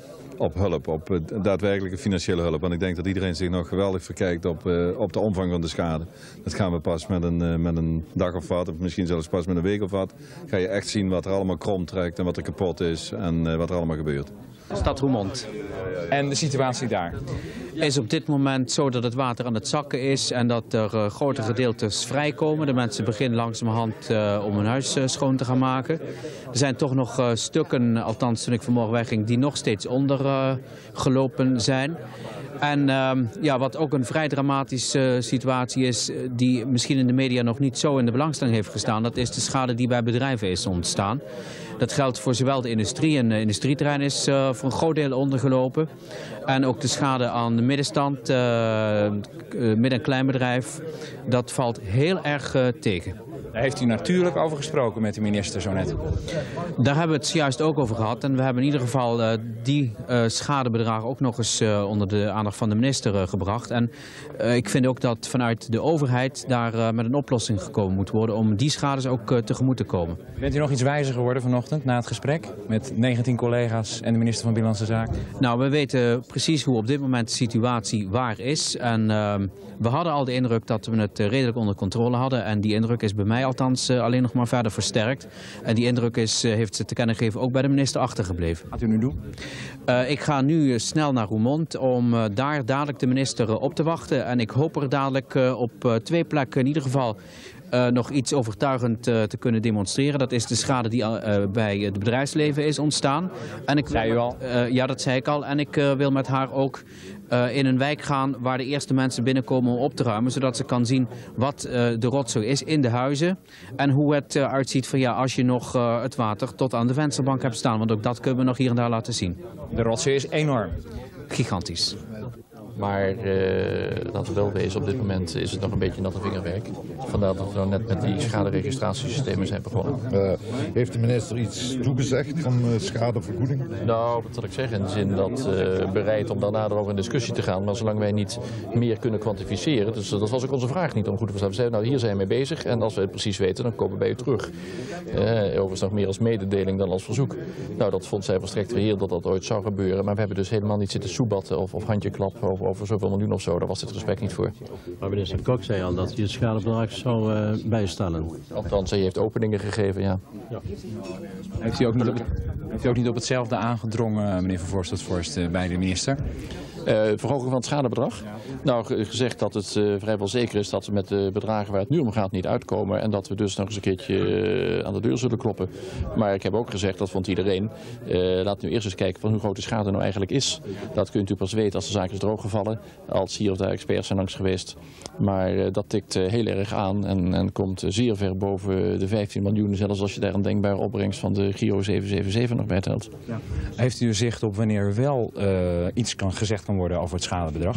Op hulp, op uh, daadwerkelijke financiële hulp. En ik denk dat iedereen zich nog geweldig verkijkt op, uh, op de omvang van de schade. Dat gaan we pas met een, uh, met een dag of wat, of misschien zelfs pas met een week of wat. Ga je echt zien wat er allemaal krom trekt en wat er kapot is en uh, wat er allemaal gebeurt. Stad Roermond. En de situatie daar? Is op dit moment zo dat het water aan het zakken is en dat er uh, grote gedeeltes vrijkomen. De mensen beginnen langzamerhand uh, om hun huis uh, schoon te gaan maken. Er zijn toch nog uh, stukken, althans toen ik vanmorgen wegging, die nog steeds ondergelopen uh, zijn. En uh, ja, wat ook een vrij dramatische uh, situatie is, uh, die misschien in de media nog niet zo in de belangstelling heeft gestaan, dat is de schade die bij bedrijven is ontstaan. Dat geldt voor zowel de industrie en de industrieterrein is uh, voor een groot deel ondergelopen. En ook de schade aan de middenstand, uh, uh, midden- en kleinbedrijf, dat valt heel erg uh, tegen. Daar heeft u natuurlijk over gesproken met de minister zo net. Daar hebben we het juist ook over gehad. En we hebben in ieder geval uh, die uh, schadebedragen ook nog eens uh, onder de aandacht van de minister uh, gebracht. En uh, ik vind ook dat vanuit de overheid daar uh, met een oplossing gekomen moet worden om die schades ook uh, tegemoet te komen. Bent u nog iets wijzer geworden vanochtend na het gesprek met negentien collega's en de minister van Binnenlandse Zaken? Nou, we weten precies hoe op dit moment de situatie waar is. En uh, we hadden al de indruk dat we het uh, redelijk onder controle hadden. En die indruk is bij mij althans uh, alleen nog maar verder versterkt. En die indruk is, uh, heeft ze te kennen gegeven ook bij de minister achtergebleven. Wat gaat u nu doen? Uh, ik ga nu uh, snel naar Roermond om uh, daar dadelijk de minister uh, op te wachten. En ik hoop er dadelijk uh, op uh, twee plekken in ieder geval Uh, nog iets overtuigend uh, te kunnen demonstreren. Dat is de schade die uh, bij het bedrijfsleven is ontstaan. En ik zei u al? Uh, ja, dat zei ik al. En ik uh, wil met haar ook uh, in een wijk gaan waar de eerste mensen binnenkomen om op te ruimen. Zodat ze kan zien wat uh, de rotzooi is in de huizen. En hoe het uh, uitziet van ja, als je nog uh, het water tot aan de vensterbank hebt staan. Want ook dat kunnen we nog hier en daar laten zien. De rotzooi is enorm. Gigantisch. Maar uh, laten we wel wezen, op dit moment is het nog een beetje natte vingerwerk. Vandaar dat we nou net met die schaderegistratiesystemen zijn begonnen. Uh, heeft de minister iets toegezegd van uh, schadevergoeding? Nou, wat zal ik zeggen, in de zin dat uh, bereid om daarna erover in discussie te gaan. Maar zolang wij niet meer kunnen kwantificeren, dus uh, dat was ook onze vraag niet om goed te verstaan. We zeiden, nou hier zijn we mee bezig en als we het precies weten, dan komen we bij u terug. Uh, overigens nog meer als mededeling dan als verzoek. Nou, dat vond zij volstrekt reëel dat dat ooit zou gebeuren. Maar we hebben dus helemaal niet zitten soebatten of, of handjeklappen of over zoveel miljoen of zo, daar was dit respect niet voor. Maar minister Kok zei al dat hij het schadebedrag zou uh, bijstellen. Althans, hij heeft openingen gegeven, ja. ja. Heeft u ook niet op, heeft u ook niet op hetzelfde aangedrongen, meneer Van Voorst, bij de minister? Uh, verhoging van het schadebedrag? Ja. Nou, gezegd dat het uh, vrijwel zeker is dat we met de bedragen waar het nu om gaat niet uitkomen. En dat we dus nog eens een keertje uh, aan de deur zullen kloppen. Maar ik heb ook gezegd, dat vond iedereen, uh, laat nu eerst eens kijken van hoe groot de schade nou eigenlijk is. Dat kunt u pas weten als de zaak is drooggevallen. Als hier of daar experts zijn langs geweest. Maar uh, dat tikt uh, heel erg aan en, en komt uh, zeer ver boven de vijftien miljoen. Zelfs als je daar een denkbare opbrengst van de Giro zeven zeven zeven nog bij telt. Ja. Heeft u zicht op wanneer wel uh, iets kan gezegd kan worden over het schadebedrag?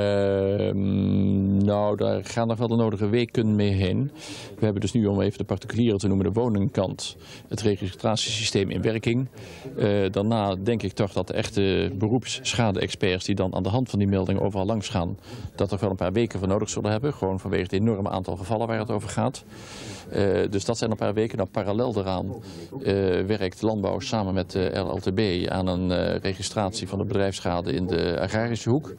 Uh, nou, daar gaan nog wel de nodige weken mee heen. We hebben dus nu, om even de particulieren te noemen, de woningkant, het registratiesysteem in werking. Uh, daarna denk ik toch dat de echte beroepsschade-experts die dan aan de hand van die meldingen overal langs gaan, dat toch wel een paar weken voor nodig zullen hebben. Gewoon vanwege het enorme aantal gevallen waar het over gaat. Uh, dus dat zijn een paar weken. Nou, parallel daaraan uh, werkt landbouw samen met de L L T B aan een uh, registratie van de bedrijfsschade in de agrarische hoek.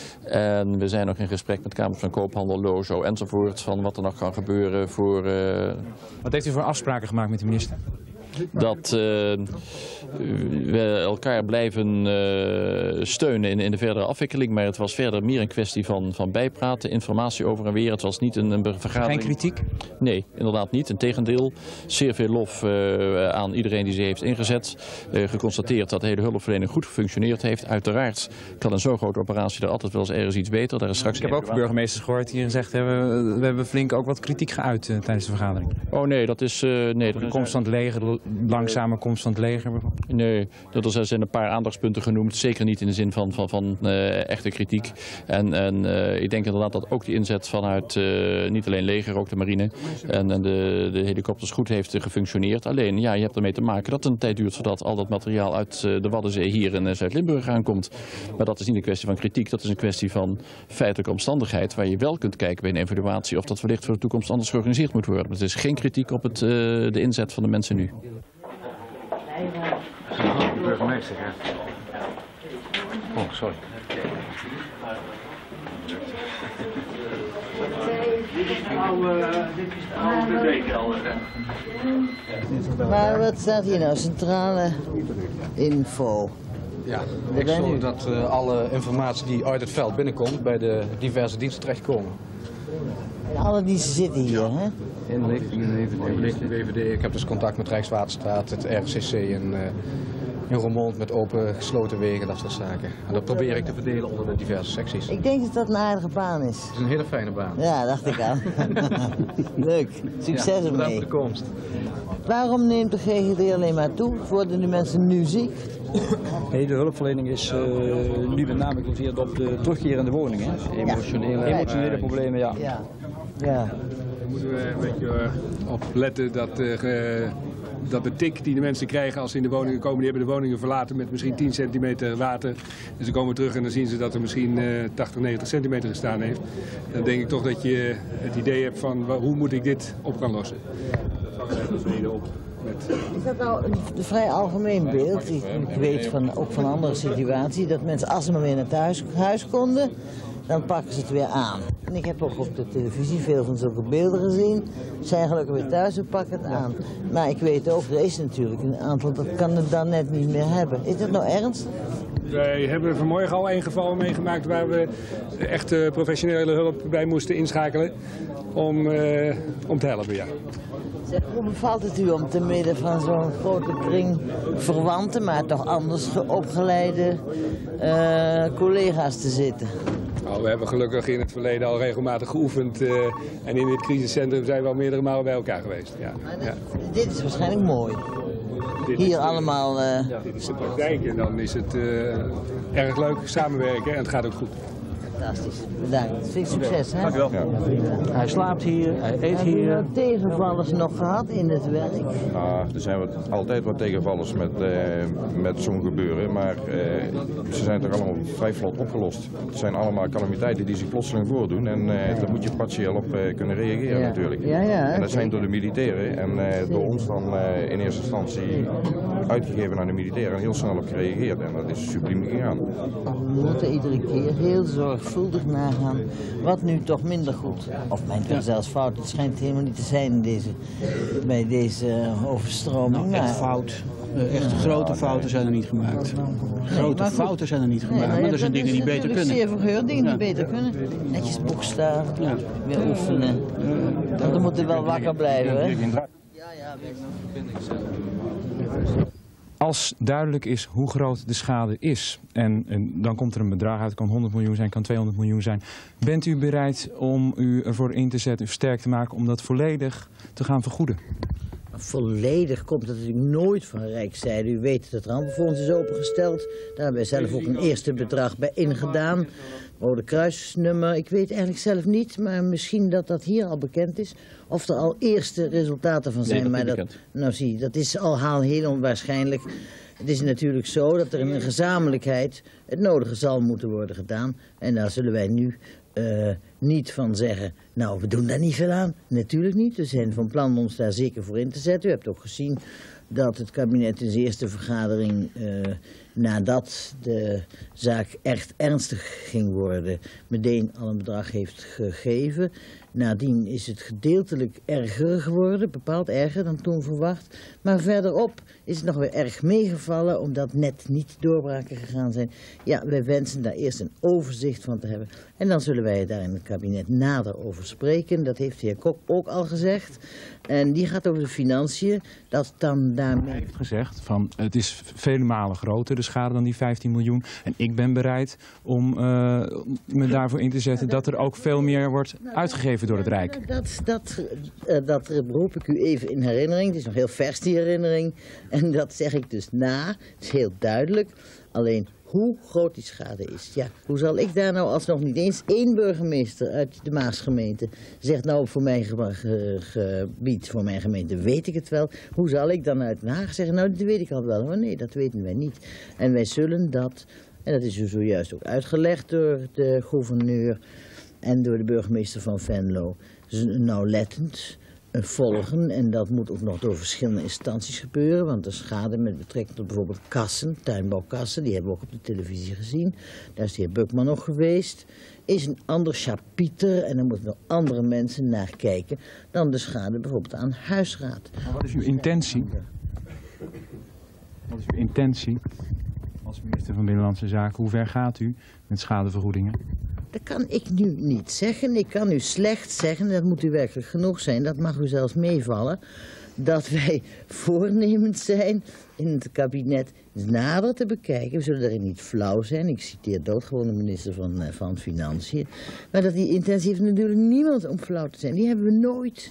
En we zijn ook in gesprek met Kamers van Koophandel, Lozo enzovoort van wat er nog kan gebeuren voor... Uh... Wat heeft u voor afspraken gemaakt met de minister? dat uh, we elkaar blijven uh, steunen in, in de verdere afwikkeling. Maar het was verder meer een kwestie van, van bijpraten, informatie over en weer. Het was niet een, een vergadering. Geen kritiek? Nee, inderdaad niet. Integendeel, zeer veel lof uh, aan iedereen die zich heeft ingezet. Uh, geconstateerd dat de hele hulpverlening goed gefunctioneerd heeft. Uiteraard kan een zo grote operatie er altijd wel eens ergens iets beter. Daar is straks Ik heb ook burgemeesters gehoord die gezegd hebben, we hebben flink ook wat kritiek geuit uh, tijdens de vergadering. Oh nee, dat is... Uh, nee, dat de is komst van het leger, de langzame komst van het leger bijvoorbeeld? Nee, er zijn een paar aandachtspunten genoemd. Zeker niet in de zin van, van, van uh, echte kritiek. En, en uh, ik denk inderdaad dat ook die inzet vanuit uh, niet alleen leger, ook de marine en, en de, de helikopters goed heeft uh, gefunctioneerd. Alleen, ja, je hebt ermee te maken dat het een tijd duurt voordat al dat materiaal uit uh, de Waddenzee hier in uh, Zuid-Limburg aankomt. Maar dat is niet een kwestie van kritiek, dat is een kwestie van feitelijke omstandigheid waar je wel kunt kijken bij een evaluatie of dat wellicht voor de toekomst anders georganiseerd moet worden. Maar het is geen kritiek op het, uh, de inzet van de mensen nu. Burgemeester, ja. Oh, sorry. Dit is de oude, dit is de oude bibliotheekkelder, hè? Maar wat staat hier nou? Centrale info. Ja, ik zorg dat uh, alle informatie die uit het veld binnenkomt bij de diverse diensten terechtkomen. En alle diensten zitten hier, hè? Inlichting, inlichting, W V D. Ik heb dus contact met Rijkswaterstaat, het R C C en uh, in Roermond met open gesloten wegen, dat soort zaken. En dat probeer ik te verdelen onder de diverse secties. Ik denk dat dat een aardige baan is. Het is een hele fijne baan. Ja, dacht ik al. Leuk, succes ja, ermee. Bedankt voor de komst. Waarom neemt de G G D alleen maar toe? Worden de mensen nu ziek? Nee, de hulpverlening is uh, nu met name gebaseerd op de terugkerende woningen. Emotionele, ja. emotionele problemen, ja. ja. ja. Daar moeten we een beetje uh, op letten dat, uh, dat de tik die de mensen krijgen als ze in de woningen komen, die hebben de woningen verlaten met misschien tien centimeter water. En ze komen terug en dan zien ze dat er misschien uh, tachtig, negentig centimeter gestaan heeft. Dan denk ik toch dat je het idee hebt van hoe moet ik dit op kan lossen. Dat vangt er tevreden op. Met... Is dat nou een vrij algemeen beeld? Ik, ik weet van, ook van andere situaties dat mensen als ze maar weer naar thuis, huis konden, dan pakken ze het weer aan. En ik heb ook op de televisie veel van zulke beelden gezien. Ze zijn gelukkig weer thuis en pakken het aan. Maar ik weet ook, er is natuurlijk een aantal dat kan het dan net niet meer hebben. Is dat nou ernst? Wij hebben vanmorgen al een geval meegemaakt waar we echt uh, professionele hulp bij moesten inschakelen om, uh, om te helpen, ja. Zeg, hoe bevalt het u om te midden van zo'n grote kring verwante, maar toch anders opgeleide uh, collega's te zitten? Nou, we hebben gelukkig in het verleden al regelmatig geoefend uh, en in dit crisiscentrum zijn we al meerdere malen bij elkaar geweest. Ja. Dat, ja. Dit is waarschijnlijk mooi. Dit Hier is, allemaal... Uh... Ja, dit is de praktijk en dan is het uh, erg leuk samenwerken en het gaat ook goed. Fantastisch, bedankt. Veel succes, hè? Dank u wel. Ja. Hij slaapt hier, hij eet hier. Heb je tegenvallers nog gehad in het werk? Nou, er zijn wat, altijd wat tegenvallers met, uh, met zo'n gebeuren, maar uh, ze zijn toch allemaal vrij vlot opgelost. Het zijn allemaal calamiteiten die zich plotseling voordoen en uh, daar moet je partieel op uh, kunnen reageren ja. natuurlijk. Ja, ja, en dat zijn door de militairen en uh, door ons dan uh, in eerste instantie uitgegeven aan de militairen en heel snel op gereageerd en dat is subliem gegaan. We moeten iedere keer heel zorgvuldig nagaan wat nu toch minder goed, of mijn ja. zelfs fout, het schijnt helemaal niet te zijn in deze, bij deze overstroming. Nou, echt fout. Uh, echt ja. grote fouten zijn er niet gemaakt. Grote nee, fouten zijn er niet gemaakt, nee, maar er zijn dingen die beter kunnen. Zeer verheurd, dingen ja. die beter kunnen. Netjes boekstaven, ja. weer oefenen. Uh, Dan moeten we wel wakker blijven, hè? Ja, ja, Als duidelijk is hoe groot de schade is, en, en dan komt er een bedrag uit, het kan honderd miljoen zijn, kan tweehonderd miljoen zijn. Bent u bereid om u ervoor in te zetten, u sterk te maken om dat volledig te gaan vergoeden? Volledig komt het natuurlijk nooit van Rijkszijde. U weet dat het rampenfonds is opengesteld. Daar hebben wij zelf ook een eerste bedrag bij ingedaan. Rode Kruisnummer, ik weet eigenlijk zelf niet, maar misschien dat dat hier al bekend is. Of er al eerste resultaten van zijn. Nee, dat maar dat, nou zie, dat is al heel onwaarschijnlijk. Het is natuurlijk zo dat er in een gezamenlijkheid het nodige zal moeten worden gedaan. En daar zullen wij nu uh, niet van zeggen, Nou, we doen daar niet veel aan. Natuurlijk niet. We zijn van plan ons daar zeker voor in te zetten. U hebt ook gezien dat het kabinet in zijn eerste vergadering, uh, nadat de zaak echt ernstig ging worden, meteen al een bedrag heeft gegeven. Nadien is het gedeeltelijk erger geworden, bepaald erger dan toen verwacht. Maar verderop is het nog weer erg meegevallen, omdat net niet doorbraken gegaan zijn. Ja, wij wensen daar eerst een overzicht van te hebben. En dan zullen wij daar in het kabinet nader over spreken. Dat heeft de heer Kok ook al gezegd. En die gaat over de financiën. Dat dan daarmee... Hij heeft gezegd van het is vele malen groter de schade dan die vijftien miljoen. En ik ben bereid om uh, me daarvoor in te zetten dat er ook veel meer wordt uitgegeven door het Rijk. Dat, dat, dat roep ik u even in herinnering. Het is nog heel vers die herinnering. En dat zeg ik dus na. Het is heel duidelijk. Alleen hoe groot die schade is. Ja, hoe zal ik daar nou als nog niet eens één burgemeester uit de Maasgemeente zegt nou voor mijn ge ge gebied, voor mijn gemeente weet ik het wel. Hoe zal ik dan uit Den Haag zeggen nou dat weet ik al wel. Maar nee, dat weten wij niet. En wij zullen dat, en dat is u zojuist ook uitgelegd door de gouverneur en door de burgemeester van Venlo, nauwlettend volgen. En dat moet ook nog door verschillende instanties gebeuren. Want de schade met betrekking tot bijvoorbeeld kassen, tuinbouwkassen, die hebben we ook op de televisie gezien. Daar is de heer Bukman nog geweest. Is een ander chapiter en daar moeten nog andere mensen naar kijken dan de schade bijvoorbeeld aan huisraad. Maar wat is uw intentie? Wat is uw intentie als minister van Binnenlandse Zaken? Hoe ver gaat u met schadevergoedingen? Dat kan ik nu niet zeggen. Ik kan u slecht zeggen, dat moet u werkelijk genoeg zijn, dat mag u zelfs meevallen, dat wij voornemend zijn in het kabinet nader te bekijken. We zullen daarin niet flauw zijn. Ik citeer doodgewoon de minister van, uh, van Financiën. Maar dat die intentie heeft natuurlijk niemand om flauw te zijn. Die hebben we nooit.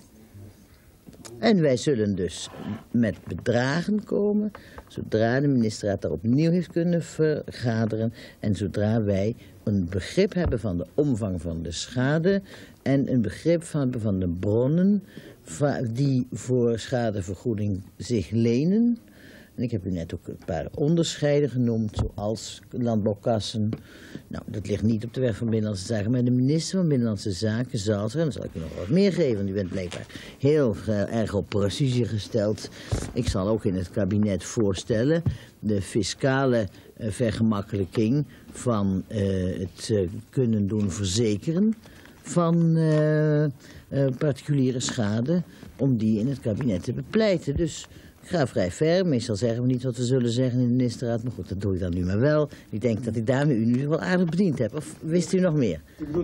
En wij zullen dus met bedragen komen, zodra de ministerraad daar opnieuw heeft kunnen vergaderen en zodra wij een begrip hebben van de omvang van de schade en een begrip van, van de bronnen die voor schadevergoeding zich lenen. En ik heb u net ook een paar onderscheiden genoemd, zoals landbouwkassen. Nou, dat ligt niet op de weg van Binnenlandse Zaken, maar de minister van Binnenlandse Zaken zal er, en dan zal ik u nog wat meer geven, want u bent blijkbaar heel uh, erg op precisie gesteld. Ik zal ook in het kabinet voorstellen de fiscale uh, vergemakkelijking van uh, het uh, kunnen doen verzekeren van uh, uh, particuliere schade, om die in het kabinet te bepleiten. Dus ik ga vrij ver. Meestal zeggen we niet wat we zullen zeggen in de ministerraad. Maar goed, dat doe ik dan nu maar wel. Ik denk dat ik daarmee u nu wel aardig bediend heb. Of wist u nog meer?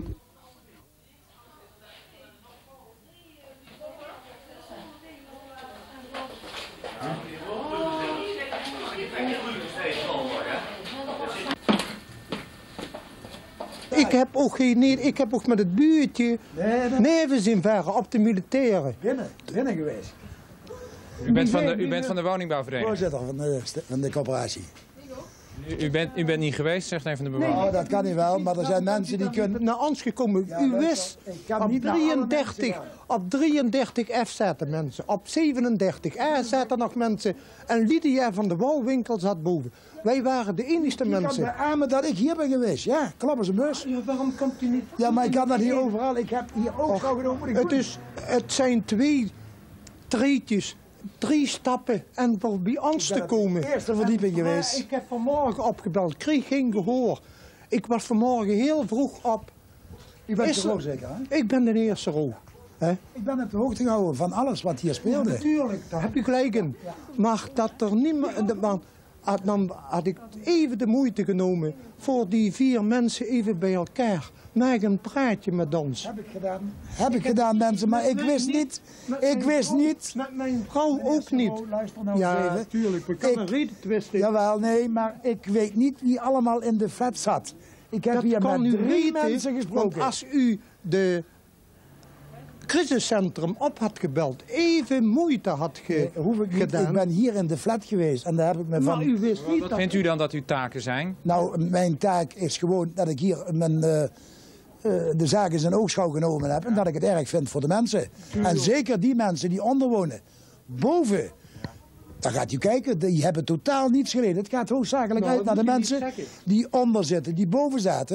Ik heb ook geen, nee, ik heb ook met het buurtje neven zien varen op de militairen. Binnen, binnen geweest. U bent van de, u bent van de woningbouwvereniging? Voorzitter van de, van de corporatie. U, u, bent, u bent niet geweest, zegt een van de bewoners? Nee, dat kan niet wel, maar er zijn mensen die kunnen... Naar ons gekomen. Ja, u wist, op drieëndertig, op drieëndertig F zaten mensen, op zevenendertig R zaten nog mensen en Lydia van de Walwinkel zat boven. Wij waren de enigste je mensen. Ik kan beamen dat ik hier ben geweest, ja, kloppen ze bus. Ja, waarom komt u niet? Ja, maar ik kan dat hier overal, ik heb hier ook zo genomen. Het, is, het zijn twee treetjes. Drie stappen en voor bij ons te komen. De eerste verdieping en, geweest. Ik heb vanmorgen opgebeld, kreeg geen gehoor. Ik was vanmorgen heel vroeg op. U bent er ook zeker, hè? Ik ben de eerste rol. He? Ik ben op de hoogte gehouden van alles wat hier speelde. Ja, natuurlijk, daar heb je gelijk in. Ja. Maar dat er niemand... Dan had ik even de moeite genomen voor die vier mensen even bij elkaar. Maak een praatje met ons. Heb ik gedaan. Heb ik gedaan, mensen, maar ik wist niet. Ik wist niet. Met mijn vrouw ook niet. Luister nou ja, even. natuurlijk. We kunnen een reden twisten. Jawel, nee, maar ik weet niet wie allemaal in de flat zat. Ik heb dat hier kan met u drie weten, mensen gesproken. Want als u de crisiscentrum op had gebeld, even moeite had ge nee, hoef ik niet. gedaan. Ik ben hier in de flat geweest en daar heb ik me van... Maar u wist niet Wat dat... vindt u dan dat uw taken zijn? Nou, mijn taak is gewoon dat ik hier mijn, uh, uh, de zaken in zijn oogschouw genomen heb en dat ik het erg vind voor de mensen. En zeker die mensen die onderwonen, boven. Dan gaat u kijken, die hebben totaal niets geleden. Het gaat hoofdzakelijk nou, uit naar de mensen die onder zitten, die boven zaten.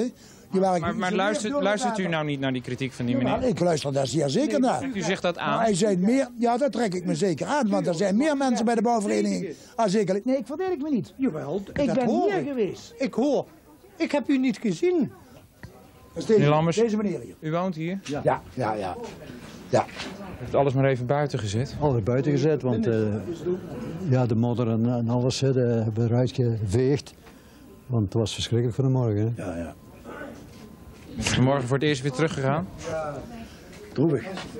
Die waren Maar, maar luistert, luistert u nou niet naar die kritiek van die meneer? Ja, ik luister daar zeer zeker naar. U zegt dat aan? Maar hij zei meer, ja, dat trek ik me zeker aan, want er zijn meer mensen bij de bouwvereniging. Ah, zeker. Nee, ik verdedig me niet. Jawel, Ik dat ben hoor hier ik. geweest. Ik hoor. Ik heb u niet gezien. Dat is deze, Meneer Lammers, deze meneer hier. u woont hier? Ja, ja, ja. ja. ja. U heeft alles maar even buiten gezet? Alles buiten gezet, want uh, ja, de modder en, en alles hè, de, hebben we eruit geveegd. Want het was verschrikkelijk voor de morgen. Hè. Ja, ja. Vanmorgen voor het eerst weer teruggegaan? Droevig.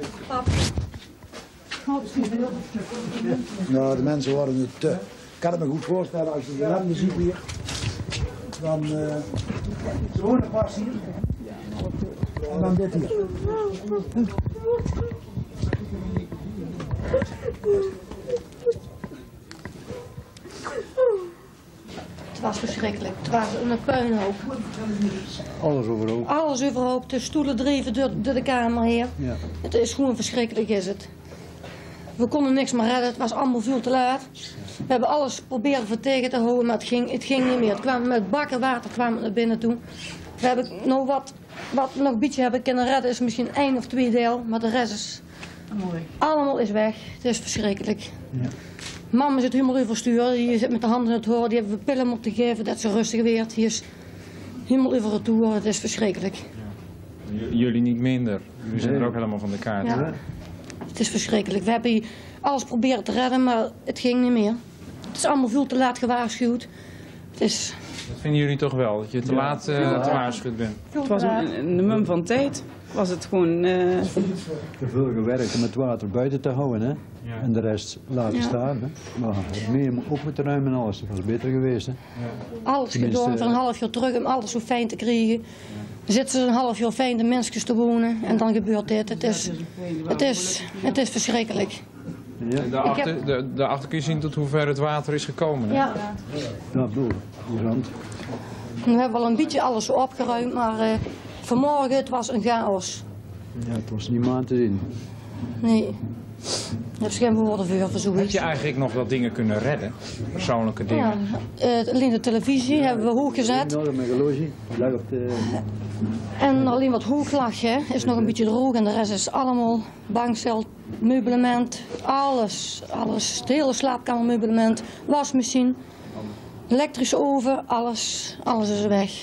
Nou, de mensen worden het te. Ik kan het me goed voorstellen als je de ellende ziet hier. Dan uh, zo'n pas hier. En dan dit hier. Het was verschrikkelijk. Het was een puinhoop. Alles overhoop. Alles overhoop. De stoelen dreven door, door de kamer heen. Ja. Het is gewoon verschrikkelijk, is het. We konden niks meer redden. Het was allemaal veel te laat. We hebben alles proberen voor tegen te houden, maar het ging, het ging niet meer. Het kwam met bakken water kwamen naar binnen toe. We hebben nou wat, wat we nog een beetje hebben kunnen redden, is misschien één of twee deel, maar de rest is mooi. Allemaal is weg. Het is verschrikkelijk. Ja. Mama zit helemaal overstuur, die zit met de handen in het hoor, die hebben we pillen moeten geven dat ze rustig werd. Die is helemaal over het toer, het is verschrikkelijk. Ja. Jullie niet minder, jullie zijn er ook helemaal van de kaart. Ja. Het is verschrikkelijk. We hebben alles proberen te redden, maar het ging niet meer. Het is allemaal veel te laat gewaarschuwd. Het is... Dat vinden jullie toch wel, dat je te laat uh, ja. gewaarschuwd bent? Het was een, een mum van tijd. Was het gewoon... Uh... Te veel gewerkt om het water buiten te houden, hè? Ja. En de rest laten ja. staan. Hè? Maar meer op moeten ruimen en alles, dat was beter geweest. Hè? Ja. Alles Tenminste, gedaan van een half jaar terug om alles zo fijn te krijgen. Dan zitten ze een half jaar fijn de mensen te wonen en dan gebeurt dit. Het is, het is, het is verschrikkelijk. Ja. Daarachter, heb... de, daarachter kun je zien tot hoe ver het water is gekomen. Hè? Ja. Ja, door. Die rand. We hebben wel een beetje alles opgeruimd, maar uh, vanmorgen het was een chaos. Ja, het was niet meer aan te zien. Nee. Je hebt geen woorden voor, voor zoiets. Heb je eigenlijk nog wat dingen kunnen redden? Persoonlijke dingen? Ja, uh, alleen de televisie hebben we hoog gezet. Ja, mijn horloge lag op de... En alleen wat hoog lag, hè, is nog een beetje droog en de rest is allemaal bankcel, meublement, alles. alles. Het hele slaapkamermeublement, wasmachine, elektrische oven, alles, alles is weg.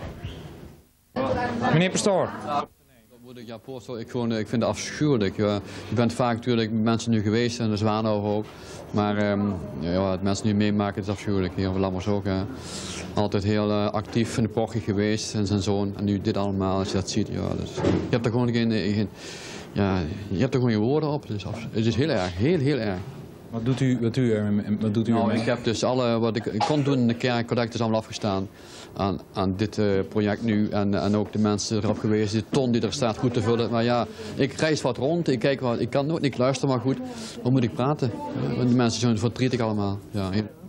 Meneer Pastoor. Ja, Postel, ik, gewoon, ik vind het afschuwelijk. Ja. Je bent vaak natuurlijk met mensen nu geweest en de Zwanenhof ook. Maar um, ja, wat mensen nu meemaken is afschuwelijk. Hier Lammers ook. Hè. Altijd heel uh, actief in de pochie geweest en zijn zoon. En nu dit allemaal, als je dat ziet. Ja, dus, je hebt er gewoon geen, geen, ja, je hebt er gewoon geen woorden op. Het is, af, het is heel erg, heel, heel erg. Wat doet u, wat u, wat doet u nou, ermee? Ik heb dus alle wat ik kon doen in de kerk, correct is allemaal afgestaan aan, aan dit uh, project nu. En, en ook de mensen erop geweest, de ton die er staat goed te vullen. Maar ja, ik reis wat rond, ik kijk wat, ik kan nooit niet luisteren, maar goed, wat moet ik praten? Want de mensen zijn verdrietig allemaal. Ja.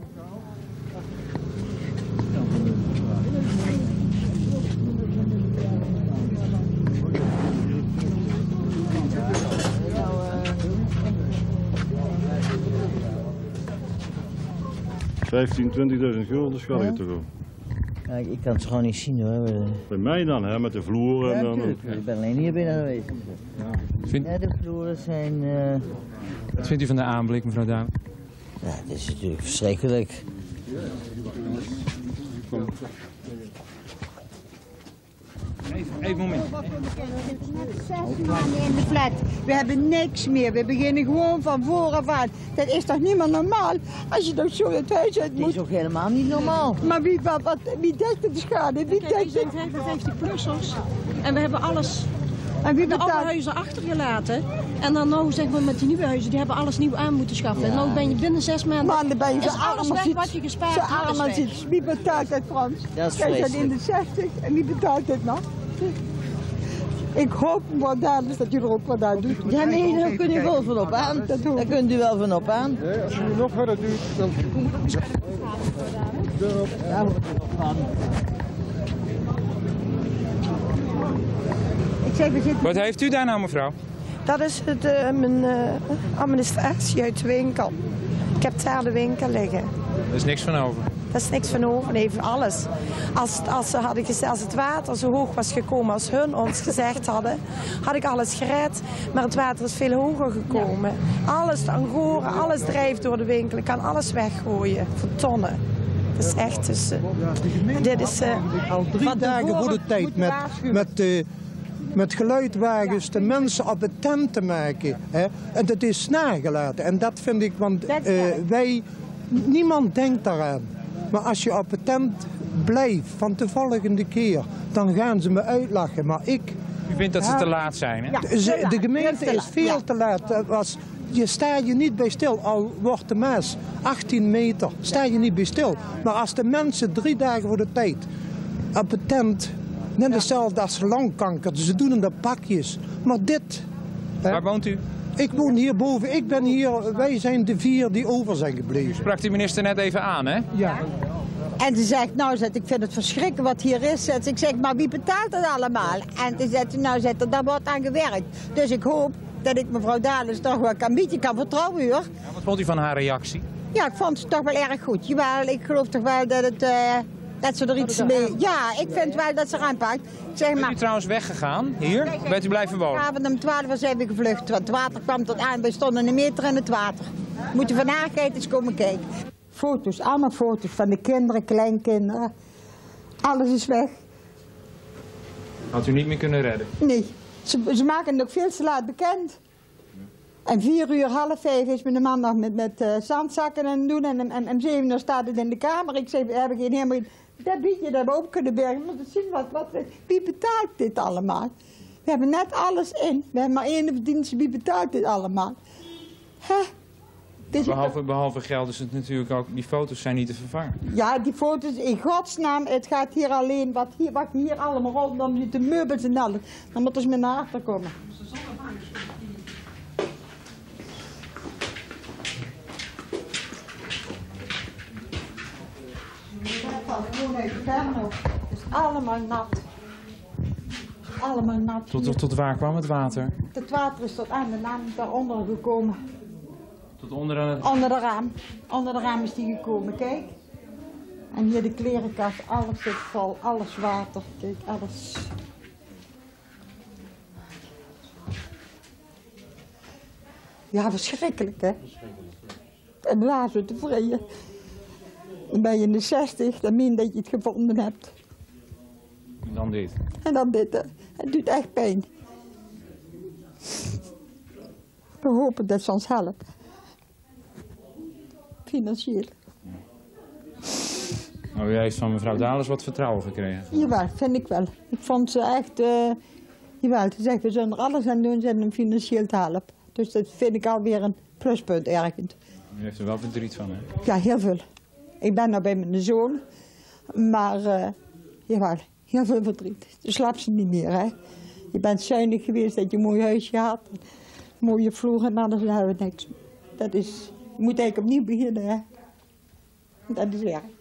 vijftien, twintigduizend gulden schat ik toch ook. Ja, ik kan het gewoon niet zien hoor. Bij mij dan, hè, met de vloeren. Ja, en dan natuurlijk. Ik ben alleen hier binnen geweest. Ja. Vind... Ja, de vloeren zijn... Uh... Wat vindt u van de aanblik, mevrouw Duin? Ja, het is natuurlijk verschrikkelijk. Even, even een moment. Zes maanden in de flat. We hebben niks meer. We beginnen gewoon van vooraf aan. Dat is toch niet meer normaal? Als je toch zo het huis uit moet. Dat is ook helemaal niet normaal. Maar wie, wat, wat, wie dekt de schade? Wie Kijk, we zijn vijfenvijftig-plussers en we hebben alles, en wie de oude huizen achtergelaten. En dan nou zeg maar met die nieuwe huizen, die hebben alles nieuw aan moeten schaffen. Ja. En nou ben je binnen zes maanden, maanden ben je is alles weg iets, wat je gespaard hebt. Zo arm als iets. Wie betaalt dat, Frans? Dat is Jij bent in de zestig en wie betaalt dit nog? Ik hoop wat daar is dat u er ook wat aan doet. Ja, nee, daar kunt u wel van op aan. Daar kunt u wel van op aan. Ja, als u nog verder duurt, dan... Daar wordt u nog aan. Ik zeg, we zitten... Wat heeft u daar nou, mevrouw? Dat is het, uh, mijn uh, administratie uit de winkel. Ik heb daar de winkel liggen. Er is niks van over. Daar is niks van over, nee, alles. Als, als, ze hadden gezegd, als het water zo hoog was gekomen als hun ons gezegd hadden, had ik alles gered. Maar het water is veel hoger gekomen. Alles, de Angora, alles drijft door de winkel. Ik kan alles weggooien, voor tonnen. Dat is echt tussen. Dit is uh, al drie dagen voor de tijd met, met, uh, met geluidwagens de mensen op het tent te maken. Hè? En dat is nagelaten. En dat vind ik, want uh, wij, niemand denkt daaraan. Maar als je op het tent blijft van de volgende keer, dan gaan ze me uitlachen. Maar ik... U vindt dat ze te laat zijn, hè? Ja, de, de gemeente is veel te laat. Was, je sta je niet bij stil, al wordt de Maas achttien meter, sta je niet bij stil. Maar als de mensen drie dagen voor de tijd op het tent, net hetzelfde als longkanker, ze doen het op pakjes. Maar dit... Waar woont u? Ik woon hierboven, ik ben hier, wij zijn de vier die over zijn gebleven. U sprak de minister net even aan, hè? Ja. En ze zegt, nou zet, ik vind het verschrikkelijk wat hier is. Zet. Ik zeg, maar wie betaalt dat allemaal? En toen zegt ze, nou zet, daar wordt aan gewerkt. Dus ik hoop dat ik mevrouw Dales toch wel kan bieden, kan vertrouwen hoor. Ja, wat vond u van haar reactie? Ja, ik vond het toch wel erg goed. Jawel, ik geloof toch wel dat, het, uh, dat ze er iets mee... Ja, ik vind wel dat ze eraan pakt. Zeg maar... Bent u trouwens weggegaan, hier? Of bent u blijven wonen? Vanavond om twaalf uur zijn we gevlucht, want het water kwam tot aan. Wij stonden een meter in het water. Moet je vandaag eens komen kijken. Foto's, allemaal foto's van de kinderen, kleinkinderen. Alles is weg. Had u niet meer kunnen redden? Nee, ze, ze maken het ook veel te laat bekend. En vier uur, half vijf is mijn man nog met, met uh, zandzakken aan het doen. En, en, en om zeven uur staat het in de kamer. Ik zei, we hebben geen helemaal... Dat biedje dat we op kunnen bergen. Maar zien wat, wat, wie betaalt dit allemaal? We hebben net alles in. We hebben maar één verdienste. Wie betaalt dit allemaal? Huh? Behalve, behalve geld is het natuurlijk ook, die foto's zijn niet te vervangen. Ja, die foto's, in godsnaam, het gaat hier alleen, wat hier, wat hier allemaal rondom zit, de meubels en alles. Dan moeten ze met naar achter komen. Het is allemaal nat. Allemaal nat. Tot, tot, tot waar kwam het water? Het water is tot aan de naam daaronder gekomen. Tot onder aan het... Onder de raam. Onder de raam is die gekomen, kijk. En hier de klerenkast, alles zit vol, alles water, kijk, alles. Ja, verschrikkelijk, hè? En blazen te vrije. Dan ben je in de zestig, dan meen dat je het gevonden hebt. En dan dit. En dan dit, hè. Het doet echt pijn. We hopen dat ze ons helpen. Financieel. Nou, u heeft van mevrouw Dales wat vertrouwen gekregen. Jawel, vind ik wel. Ik vond ze echt, uh, jawel, ze zegt we zullen er alles aan doen om hem financieel te helpen. Dus dat vind ik alweer een pluspunt ergens. U heeft er wel verdriet van, hè? Ja, heel veel. Ik ben nou bij mijn zoon, maar uh, jawel, heel veel verdriet. Dus slaap ze niet meer, hè. Je bent zuinig geweest, dat je een mooi huisje had, mooie vloer en anders hebben we niks. Dat is, je moet eigenlijk opnieuw beginnen, hè. Dat is erg.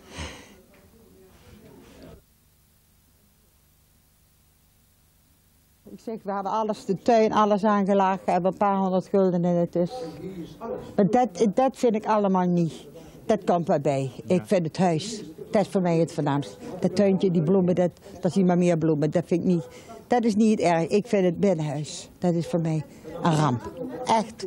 Ik zeg, we hebben alles, de tuin, alles aangelagen, we hebben een paar honderd gulden in het dus. Maar dat, dat vind ik allemaal niet. Dat komt wel bij. Ik vind het huis, dat is voor mij het voornaamste. Dat tuintje, die bloemen, dat, dat zie je maar meer bloemen, dat vind ik niet. Dat is niet het erg. Ik vind het binnenhuis. Dat is voor mij een ramp. Echt.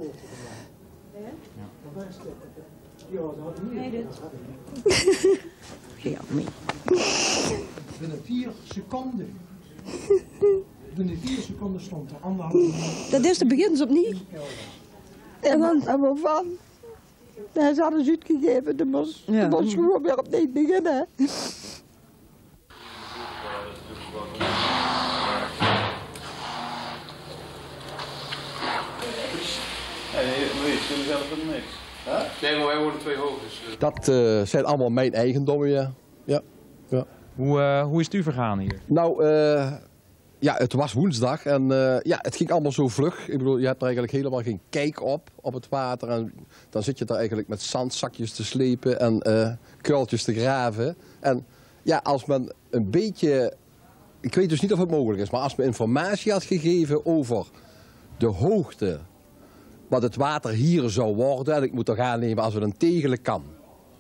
Ja, mee. Binnen vier seconden. Binnen vier seconden stond er anderhalf. Dat is de begins opnieuw. En dan hebben we van. Hij is alles uitgegeven, dan moest ja. gewoon weer opnieuw beginnen. Nee, Louise, jullie zelf er niks. Huh? Nee, maar wij wonen twee hoog. Dus, uh... Dat uh, zijn allemaal mijn eigendommen, ja. ja. ja. Hoe, uh, hoe is het u vergaan hier? Nou, uh, ja, het was woensdag en uh, ja, het ging allemaal zo vlug. Ik bedoel, je hebt er eigenlijk helemaal geen kijk op, op het water. En dan zit je daar eigenlijk met zandzakjes te slepen en uh, kuiltjes te graven. En ja, als men een beetje, ik weet dus niet of het mogelijk is, maar als men informatie had gegeven over de hoogte wat het water hier zou worden, en ik moet toch aannemen als het een tegelen kan.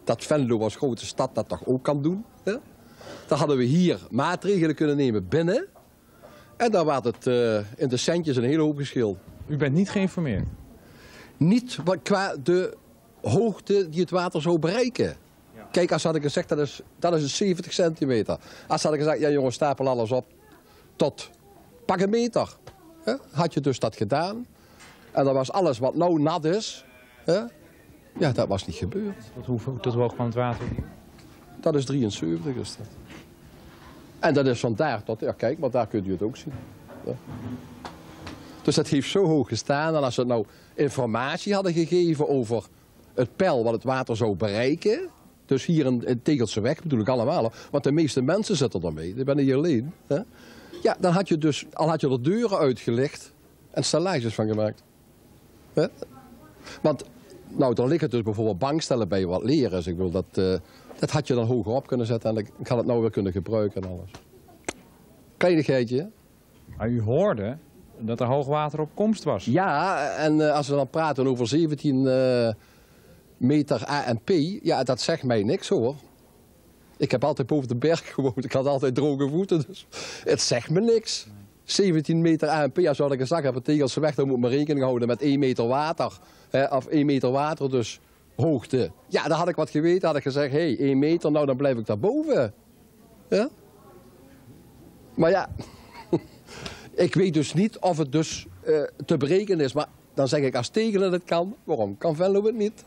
dat Venlo als grote stad dat toch ook kan doen. Hè? Dan hadden we hier maatregelen kunnen nemen binnen. En dan werd het uh, in de centjes een hele hoop geschil. U bent niet geïnformeerd? Niet qua de hoogte die het water zou bereiken. Ja. Kijk, als had ik gezegd dat is, dat is een zeventig centimeter. Als had ik gezegd, ja jongens, stapel alles op tot pak een meter. Hè? Had je dus dat gedaan. En dan was alles wat nou nat is, hè? Ja, dat was niet gebeurd. Tot hoe, tot hoe hoog van het water? Dat is drieënzeventig is dat. En dat is van daar tot, ja kijk, maar daar kunt u het ook zien. Ja. Dus dat heeft zo hoog gestaan. En als ze nou informatie hadden gegeven over het peil wat het water zou bereiken. Dus hier in, in Tegelseweg bedoel ik allemaal. Want de meeste mensen zitten ermee. Ik ben hier alleen. Hè? Ja, dan had je dus, al had je er deuren uitgelicht en stellages van gemaakt. Hè? Want, nou, dan liggen dus bijvoorbeeld bankstellen bij wat leren. Ik bedoel, dat, uh, dat had je dan hoger op kunnen zetten en ik had het nou weer kunnen gebruiken en alles. Kleinigheidje. Maar u hoorde dat er hoogwater op komst was. Ja, en uh, als we dan praten over zeventien uh, meter A en P, ja, dat zegt mij niks hoor. Ik heb altijd boven de berg gewoond, ik had altijd droge voeten, dus het zegt me niks. zeventien meter A en P, als ik gezegd heb, Tegelseweg, dan moet men rekening houden met één meter water. Hè, of één meter water, dus hoogte. Ja, dan had ik wat geweten, had ik gezegd, hé, hey, één meter, nou dan blijf ik daarboven. Ja? Maar ja, ik weet dus niet of het dus uh, te berekenen is. Maar dan zeg ik, als Tegelen het kan, waarom kan Venlo het niet?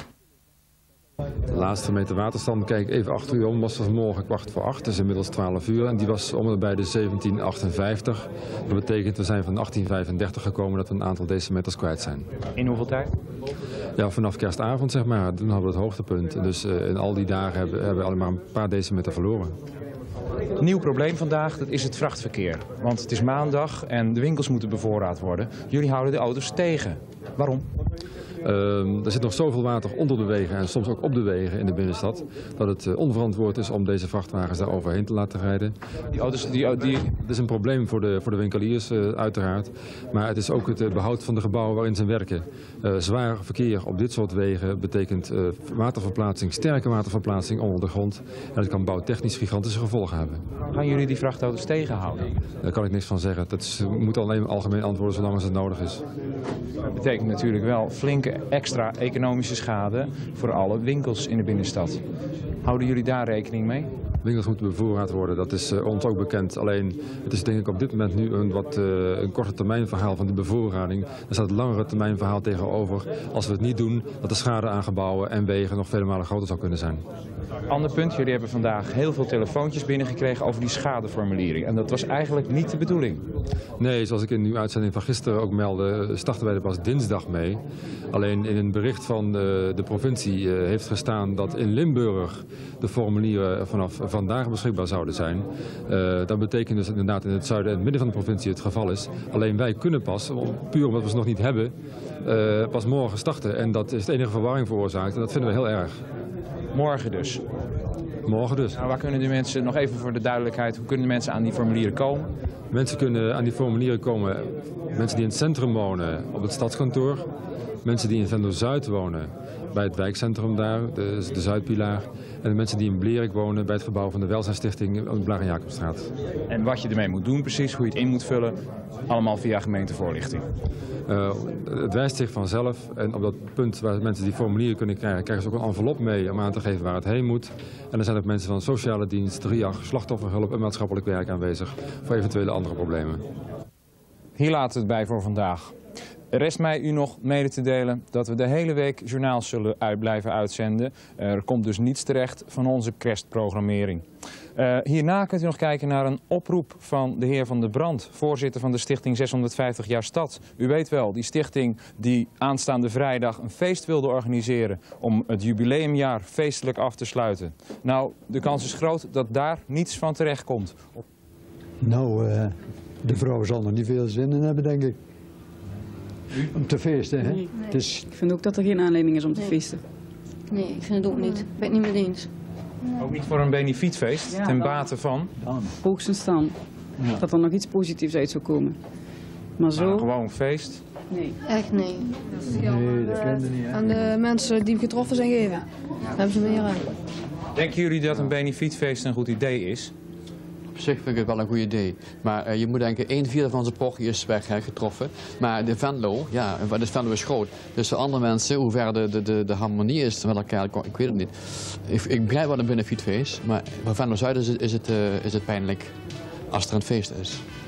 De laatste meter waterstand, kijk even achter u om, was vanmorgen kwart voor acht, het is inmiddels twaalf uur en die was om en bij de zeventien achtenvijftig. Dat betekent we zijn van achttien vijfendertig gekomen dat we een aantal decimeters kwijt zijn. In hoeveel tijd? Ja, vanaf kerstavond zeg maar, toen hadden we het hoogtepunt. Dus uh, in al die dagen hebben, hebben we alleen maar een paar decimeter verloren. Een nieuw probleem vandaag, dat is het vrachtverkeer. Want het is maandag en de winkels moeten bevoorraad worden. Jullie houden de auto's tegen. Waarom? Uh, er zit nog zoveel water onder de wegen en soms ook op de wegen in de binnenstad, dat het uh, onverantwoord is om deze vrachtwagens daar overheen te laten rijden. Die auto's, die, die... Het is een probleem voor de, voor de winkeliers uh, uiteraard, maar het is ook het uh, behoud van de gebouwen waarin ze werken. Uh, zwaar verkeer op dit soort wegen betekent uh, waterverplaatsing, sterke waterverplaatsing onder de grond. En dat kan bouwtechnisch gigantische gevolgen hebben. Gaan jullie die vrachtauto's tegenhouden? Daar kan ik niks van zeggen. Dat is, moet alleen algemeen antwoorden zolang als het nodig is. Dat betekent natuurlijk wel flinke extra economische schade voor alle winkels in de binnenstad. Houden jullie daar rekening mee? Winkels moeten bevoorraad worden, dat is uh, ons ook bekend. Alleen, het is denk ik op dit moment nu een, wat, uh, een korte termijn verhaal van die bevoorrading. Er staat een langere termijn verhaal tegenover. Als we het niet doen, dat de schade aan gebouwen en wegen nog vele malen groter zou kunnen zijn. Ander punt, jullie hebben vandaag heel veel telefoontjes binnengekregen over die schadeformuliering. En dat was eigenlijk niet de bedoeling. Nee, zoals ik in uw uitzending van gisteren ook meldde, starten wij er pas dinsdag mee. Alleen in een bericht van de, de provincie uh, heeft gestaan dat in Limburg de formulieren vanaf vandaag beschikbaar zouden zijn. Uh, dat betekent dus inderdaad in het zuiden en het midden van de provincie het geval is. Alleen wij kunnen pas, puur omdat we ze nog niet hebben, uh, pas morgen starten. En dat is de enige verwarring veroorzaakt en dat vinden we heel erg. Morgen dus? Morgen dus. Nou, waar kunnen de mensen, nog even voor de duidelijkheid, hoe kunnen de mensen aan die formulieren komen? Mensen kunnen aan die formulieren komen, mensen die in het centrum wonen op het stadskantoor. Mensen die in Venlo-Zuid wonen bij het wijkcentrum daar, de, de Zuidpilaar. En de mensen die in Blerik wonen bij het gebouw van de Welzijnsstichting op de Blaar en Jacobstraat. En wat je ermee moet doen precies, hoe je het in moet vullen, allemaal via gemeentevoorlichting. Uh, het wijst zich vanzelf en op dat punt waar mensen die formulieren kunnen krijgen, krijgen ze ook een envelop mee om aan te geven waar het heen moet. En er zijn ook mensen van sociale dienst, RIAG, slachtofferhulp en maatschappelijk werk aanwezig voor eventuele andere problemen. Hier laten we het bij voor vandaag. Rest mij u nog mede te delen dat we de hele week journaals zullen uit blijven uitzenden. Er komt dus niets terecht van onze kerstprogrammering. Uh, hierna kunt u nog kijken naar een oproep van de heer Van der Brand, voorzitter van de stichting zeshonderdvijftig jaar Stad. U weet wel, die stichting die aanstaande vrijdag een feest wilde organiseren om het jubileumjaar feestelijk af te sluiten. Nou, de kans is groot dat daar niets van terecht komt. Nou, uh, de vrouw zal er niet veel zin in hebben, denk ik. Om te feesten, hè? Nee. Nee. Dus... Ik vind ook dat er geen aanleiding is om te nee. feesten. Nee, ik vind het ook niet. Ik ben het niet mee eens. Ook niet voor een benefietfeest, ja, ten bate van? Hoogstens dan. Ja. Dat er nog iets positiefs uit zou komen. Maar zo... Nou, gewoon feest. Nee. Echt nee. Nee, dat kende niet. Hè? Aan de mensen die getroffen zijn geven. Daar hebben ze meer aan. Denken jullie dat een benefietfeest een goed idee is? Op zich vind ik het wel een goed idee. Maar uh, je moet denken, een vierde van zijn parochie is weg, hè, getroffen. Maar de Venlo, ja, de Venlo is groot. Dus de andere mensen, hoe ver de, de, de, de harmonie is met elkaar, ik weet het niet. Ik, ik begrijp wel een benefietfeest, maar voor Venlo Zuid is het, is, het, uh, is het pijnlijk als er een feest is.